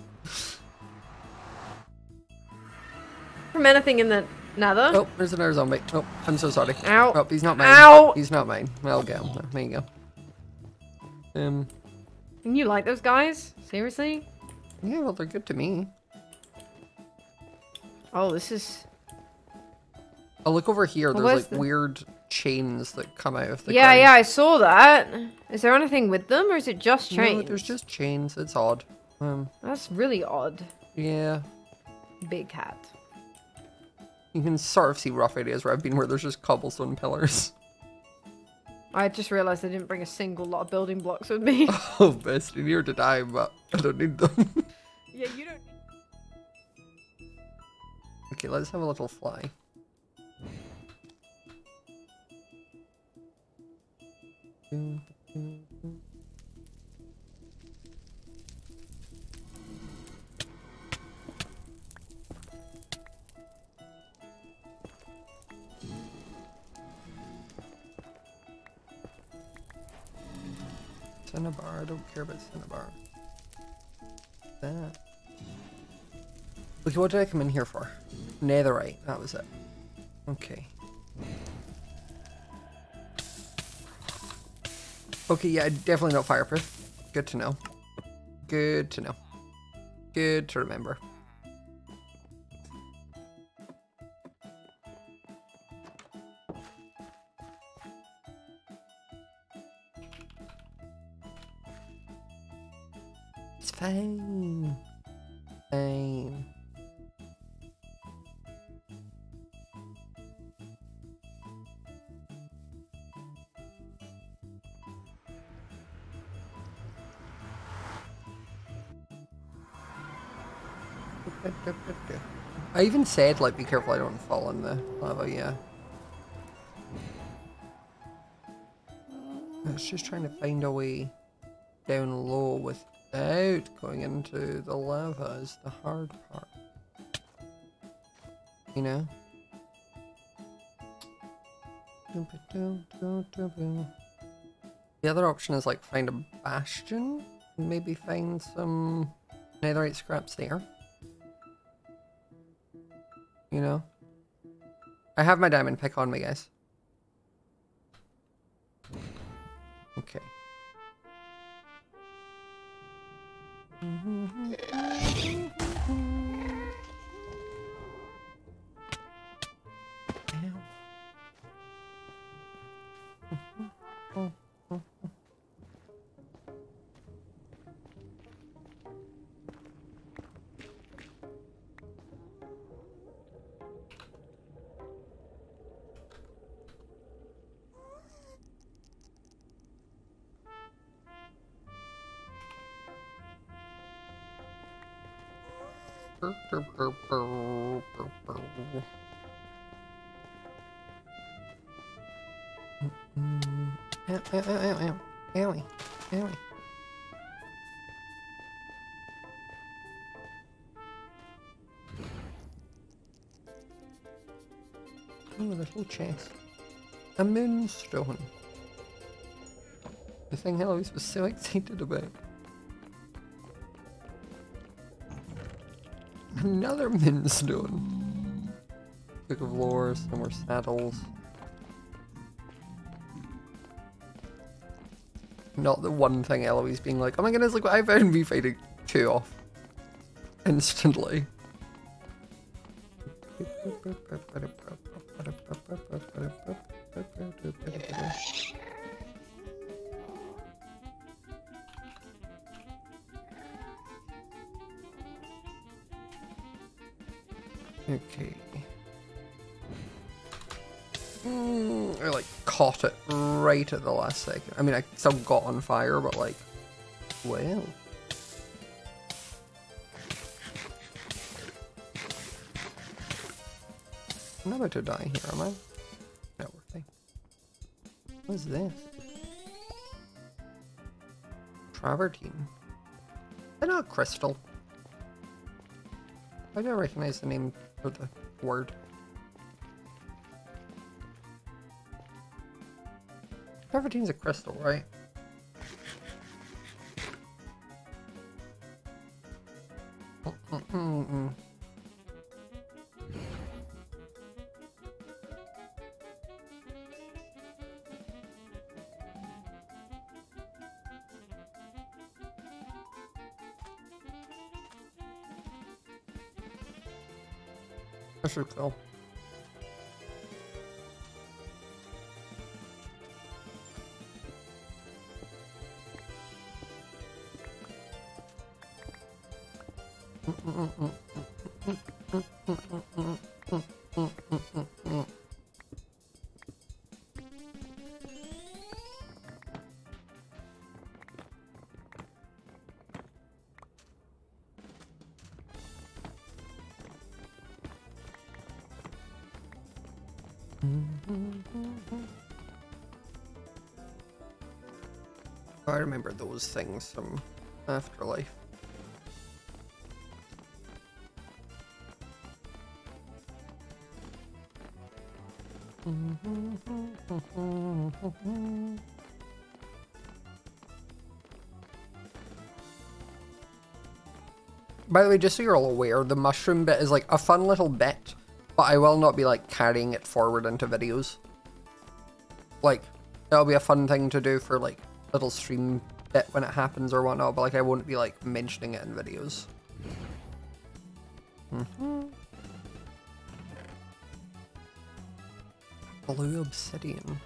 From anything in the Nether. Oh, there's another zombie. Oh, I'm so sorry. Ow. Oh, he's not mine. Ow. He's not mine. I'll get him. There you go. Um. And you like those guys? Seriously? Yeah, well, they're good to me. Oh, this is. Oh, look over here. Well, There's where's like the- weird chains that come out of the Yeah, ground. yeah, I saw that. Is there anything with them, or is it just chains? No, there's just chains. It's odd. Um. That's really odd. Yeah. Big cat. You can sort of see rough areas where I've been where there's just cobblestone pillars. I just realized I didn't bring a single lot of building blocks with me. Oh, best near to die, but I don't need them. Yeah, you don't. Okay, let's have a little fly. Cinnabar, I don't care about Cinnabar. That. Okay, what did I come in here for? Netherite, that was it. Okay. Okay, yeah, definitely not fireproof. Good to know. Good to know. Good to remember. It's fine. Fine. I even said, like, be careful I don't fall in the lava, yeah. It's just trying to find a way down low without going into the lava is the hard part. You know? The other option is, like, find a bastion and maybe find some netherite scraps there. You know? I have my diamond pick on me, guys. Okay. Ow, ow, ow, ow, ow. Owie, owie. Oh, there's a little chest. A moonstone. The thing Eloise was so excited about. Another moonstone. Book of lore, some more saddles. Not the one thing Eloise being like, oh my goodness, look what I found, me fighting two off. Instantly. Okay. Mm, I like caught it right at the last second. I mean, I still got on fire, but like, well. I'm not about to die here, am I? No, worthy. What is this? Travertine. Is that not a crystal? Why do I recognize the name or the word? Travertine's a crystal, right? Mm-mm-mm. I should kill. I remember those things from Afterlife. By the way, just so you're all aware, the mushroom bit is like a fun little bit, but I will not be like carrying it forward into videos. Like, that'll be a fun thing to do for like little stream bit when it happens or whatnot, but like I won't be like mentioning it in videos. Mm-hmm. Blue obsidian.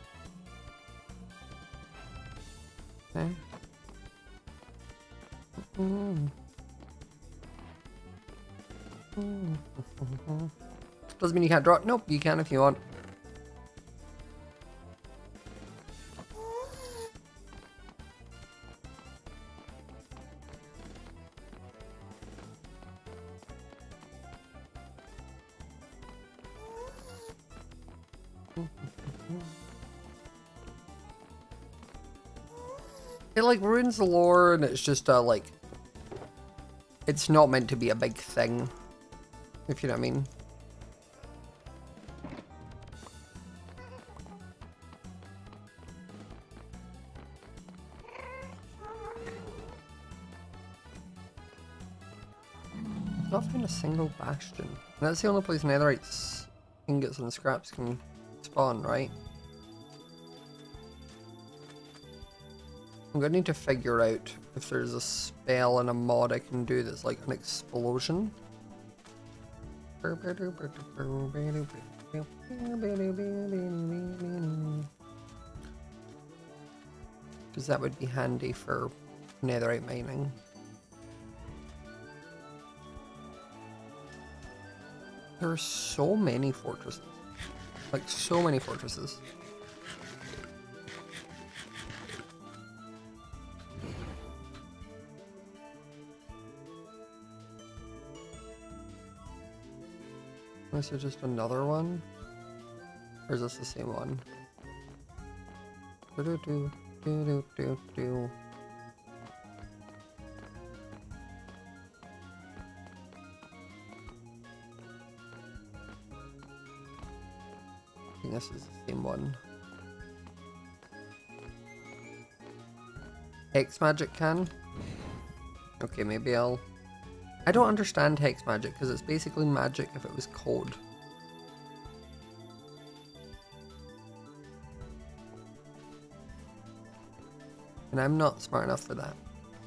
Okay. Mm-hmm. Mm-hmm. Doesn't mean you can't draw it. Nope, you can if you want. It like ruins the lore, and it's just uh like it's not meant to be a big thing, if you know what I mean. I've not found a single bastion. And that's the only place netherite ingots and scraps can spawn, right? I'm gonna need to figure out if there's a spell and a mod I can do that's like an explosion. Because that would be handy for netherite mining. There are so many fortresses. Like, so many fortresses. Is there just another one? Or is this the same one? Do do do do do do. I think this is the same one. X magic can? Okay, maybe I'll I don't understand hex magic because it's basically magic if it was code. And I'm not smart enough for that.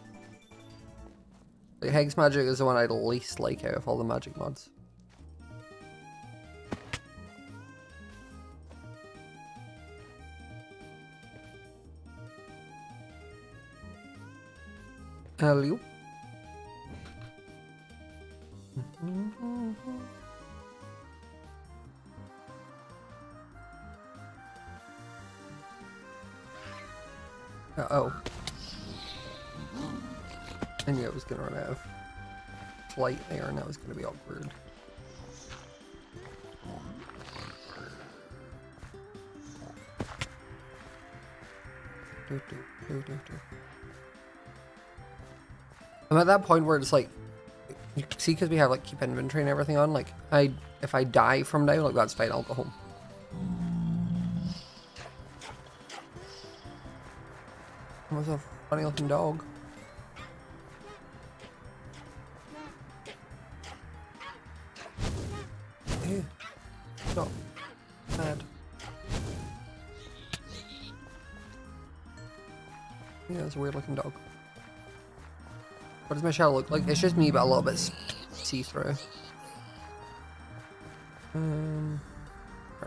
Like, hex magic is the one I least like out of all the magic mods. Hello. Uh-oh. I knew I was gonna run out of flight there, and that was gonna be awkward. Do, do, do, do, do. I'm at that point where it's like, you see, because we have like keep inventory and everything on, like, I if I die from now, like, that's fine, I'll go home. What's a funny looking dog? Ew. Stop. Mad. Yeah, it's a weird looking dog. What does my shadow look like? It's just me, but a little bit see-through. Um, right.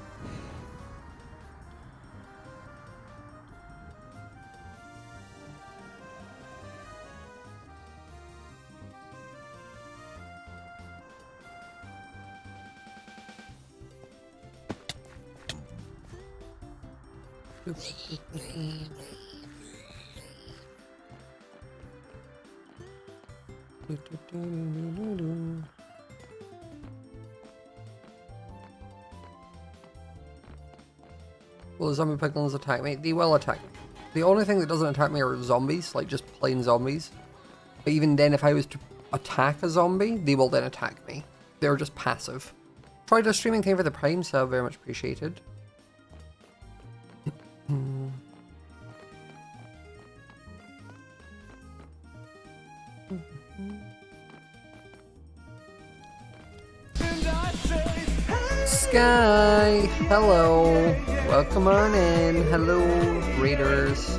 Will the zombie piglins attack me? They will attack me. The only thing that doesn't attack me are zombies, like just plain zombies. But even then, if I was to attack a zombie, they will then attack me. They're just passive. Tried a streaming thing for the Prime sub, very much appreciated. Sky, hello, welcome on in, hello raiders.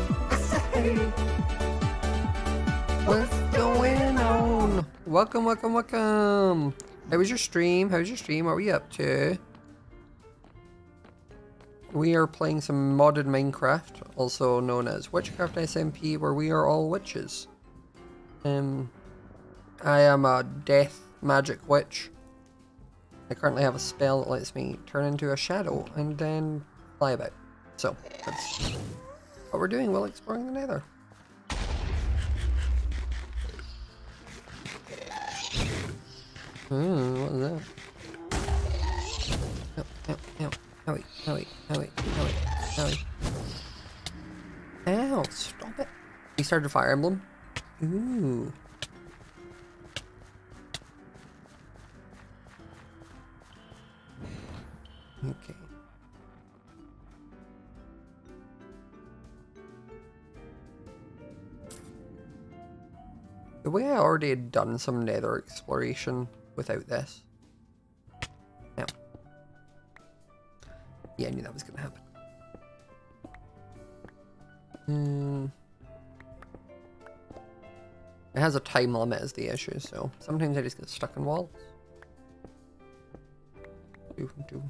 What's going on? Welcome, welcome, welcome. How was your stream? How was your stream? What were you up to? We are playing some modded Minecraft, also known as Witchcraft S M P, where we are all witches. Um, I am a death magic witch. I currently have a spell that lets me turn into a shadow and then fly about. So, that's what we're doing while exploring the Nether. Hmm, what is that? Ow, ow, ow, owie, owie, owie, owie, owie. Ow, stop it. He started a Fire Emblem. Ooh. Okay. The way I already had done some Nether exploration without this. Yeah. Yeah, I knew that was gonna happen. Hmm. It has a time limit as the issue, so sometimes I just get stuck in walls. Do, do.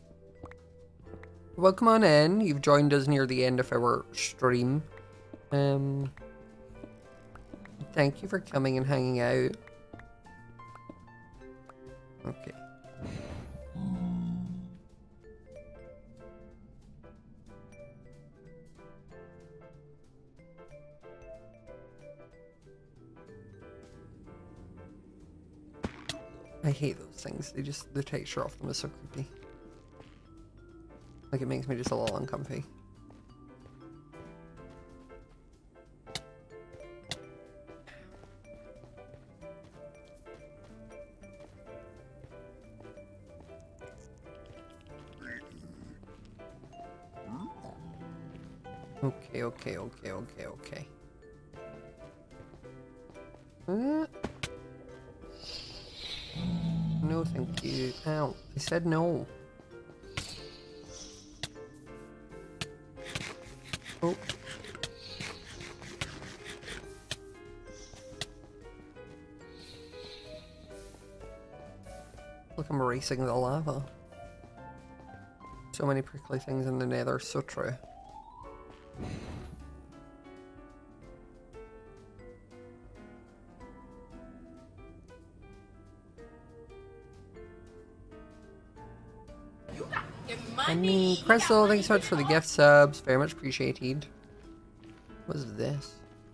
Welcome on in. You've joined us near the end of our stream. Um, thank you for coming and hanging out. Okay. I hate those things. They just, the texture off them is so creepy. Like, it makes me just a little uncomfy. Okay, okay, okay, okay, okay. Uh, No, thank you. Ow, I said no. Oh. Look, I'm erasing the lava. So many prickly things in the nether, so true. I mean, Crystal, thanks so much for the gift subs. Very much appreciated. What is this?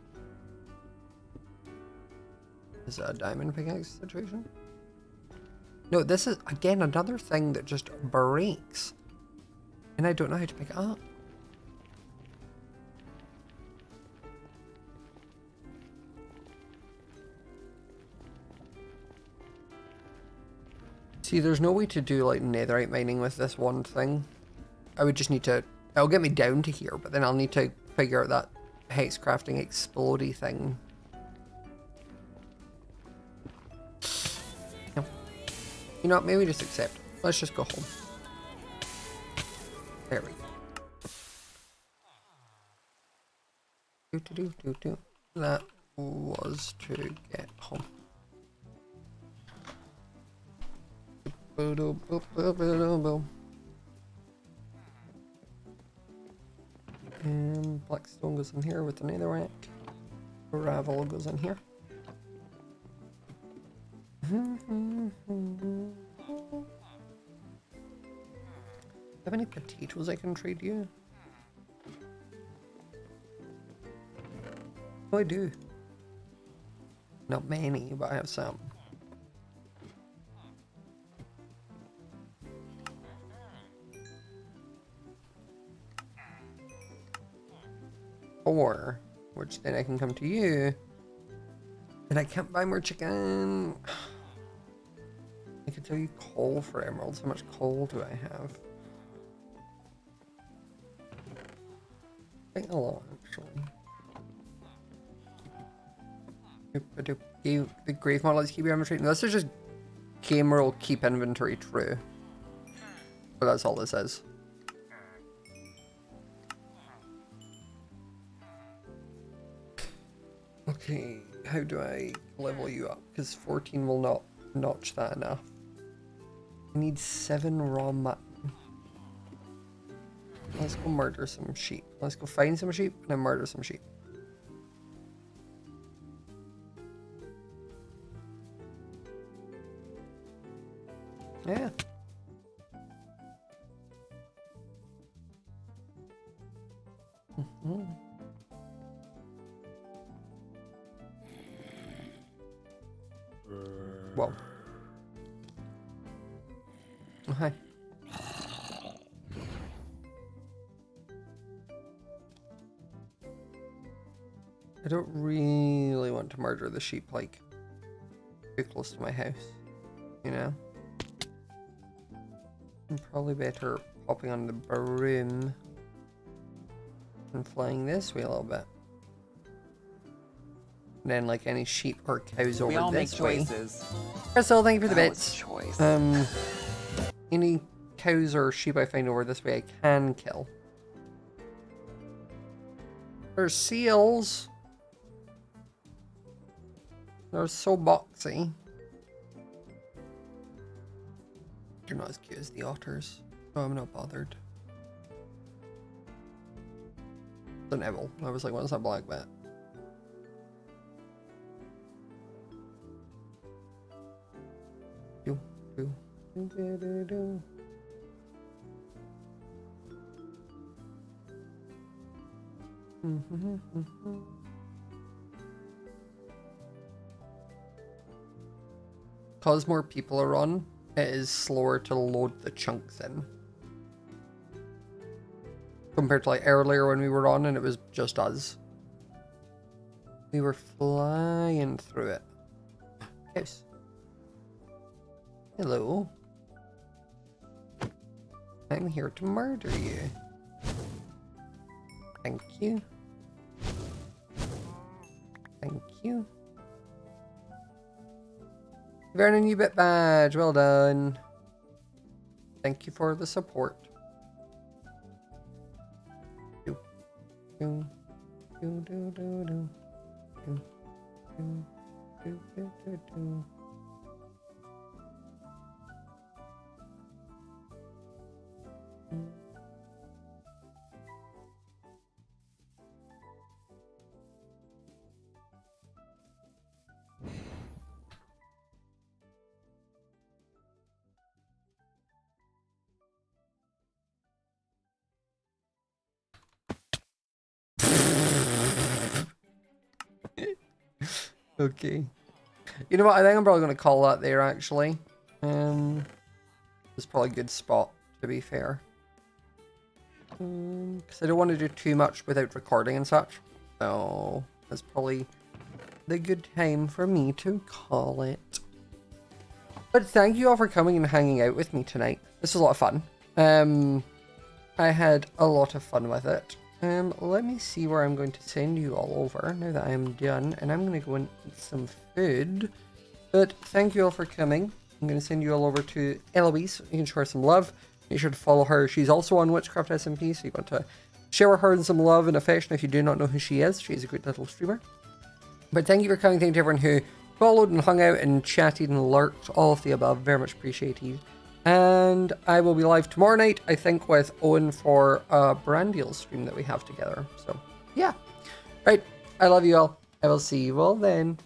Is that a diamond pickaxe situation? No, this is, again, another thing that just breaks. And I don't know how to pick it up. See, there's no way to do, like, netherite mining with this one thing. I would just need to... It'll get me down to here, but then I'll need to figure out that hex crafting explodey thing. No. You know what? Maybe just accept it. Let's just go home. There we go. Do, do, do, do, do. That was to get home. Boom, boom, boom, boom, boom. And blackstone goes in here with the netherrack. Gravel goes in here. Have any potatoes I can trade you? Oh, I do. Not many, but I have some. Or, which then I can come to you, and I can't buy more chicken. I could tell you coal for emeralds. How much coal do I have? Quite a lot, actually. The grave model is keep your inventory. No, this is just game rule keep inventory true. But that's all this is. Okay, how do I level you up? Because fourteen will not notch that enough. I need seven raw mutton. Let's go murder some sheep. Let's go find some sheep and then murder some sheep. Yeah. Mm-hmm. Whoa. Oh, hi. I don't really want to murder the sheep, like, too close to my house, you know? I'm probably better hopping on the broom and flying this way a little bit. And then, like, any sheep or cows over we all this make way. choices. Crystal, thank you for the That bits. was a choice. Um, any cows or sheep I find over this way, I can kill. There's seals. They're so boxy. They're not as cute as the otters, so I'm not bothered. The Neville. I was like, what's that black bat? Do, do, do, do, do, do. Mm-hmm, mm-hmm. Because more people are on, it is slower to load the chunks in. Compared to like earlier when we were on and it was just us. We were flying through it. Yes. Hello. I'm here to murder you. Thank you. Thank you. You've earned a new bit badge. Well done. Thank you for the support. Do, do, do, do, do, do, do, do, do, do, do, do. Okay. You know what? I think I'm probably going to call that there, actually. Um, it's probably a good spot, to be fair. Um, because I don't want to do too much without recording and such. So, that's probably the good time for me to call it. But thank you all for coming and hanging out with me tonight. This was a lot of fun. Um, I had a lot of fun with it. Um, let me see where I'm going to send you all over now that I'm done, and I'm going to go and eat some food. But thank you all for coming. I'm going to send you all over to Eloise. You can show her some love. Make sure to follow her. She's also on Witchcraft S M P, so you want to shower her some love and affection if you do not know who she is. She's a great little streamer. But thank you for coming. Thank you to everyone who followed and hung out and chatted and lurked. All of the above. Very much appreciated. And I will be live tomorrow night, I think, with Owen for a brand deal stream that we have together. So, yeah. Right. I love you all. I will see you all then.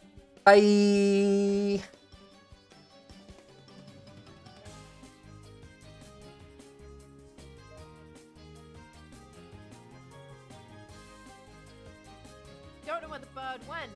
Bye. Don't know where the bird went.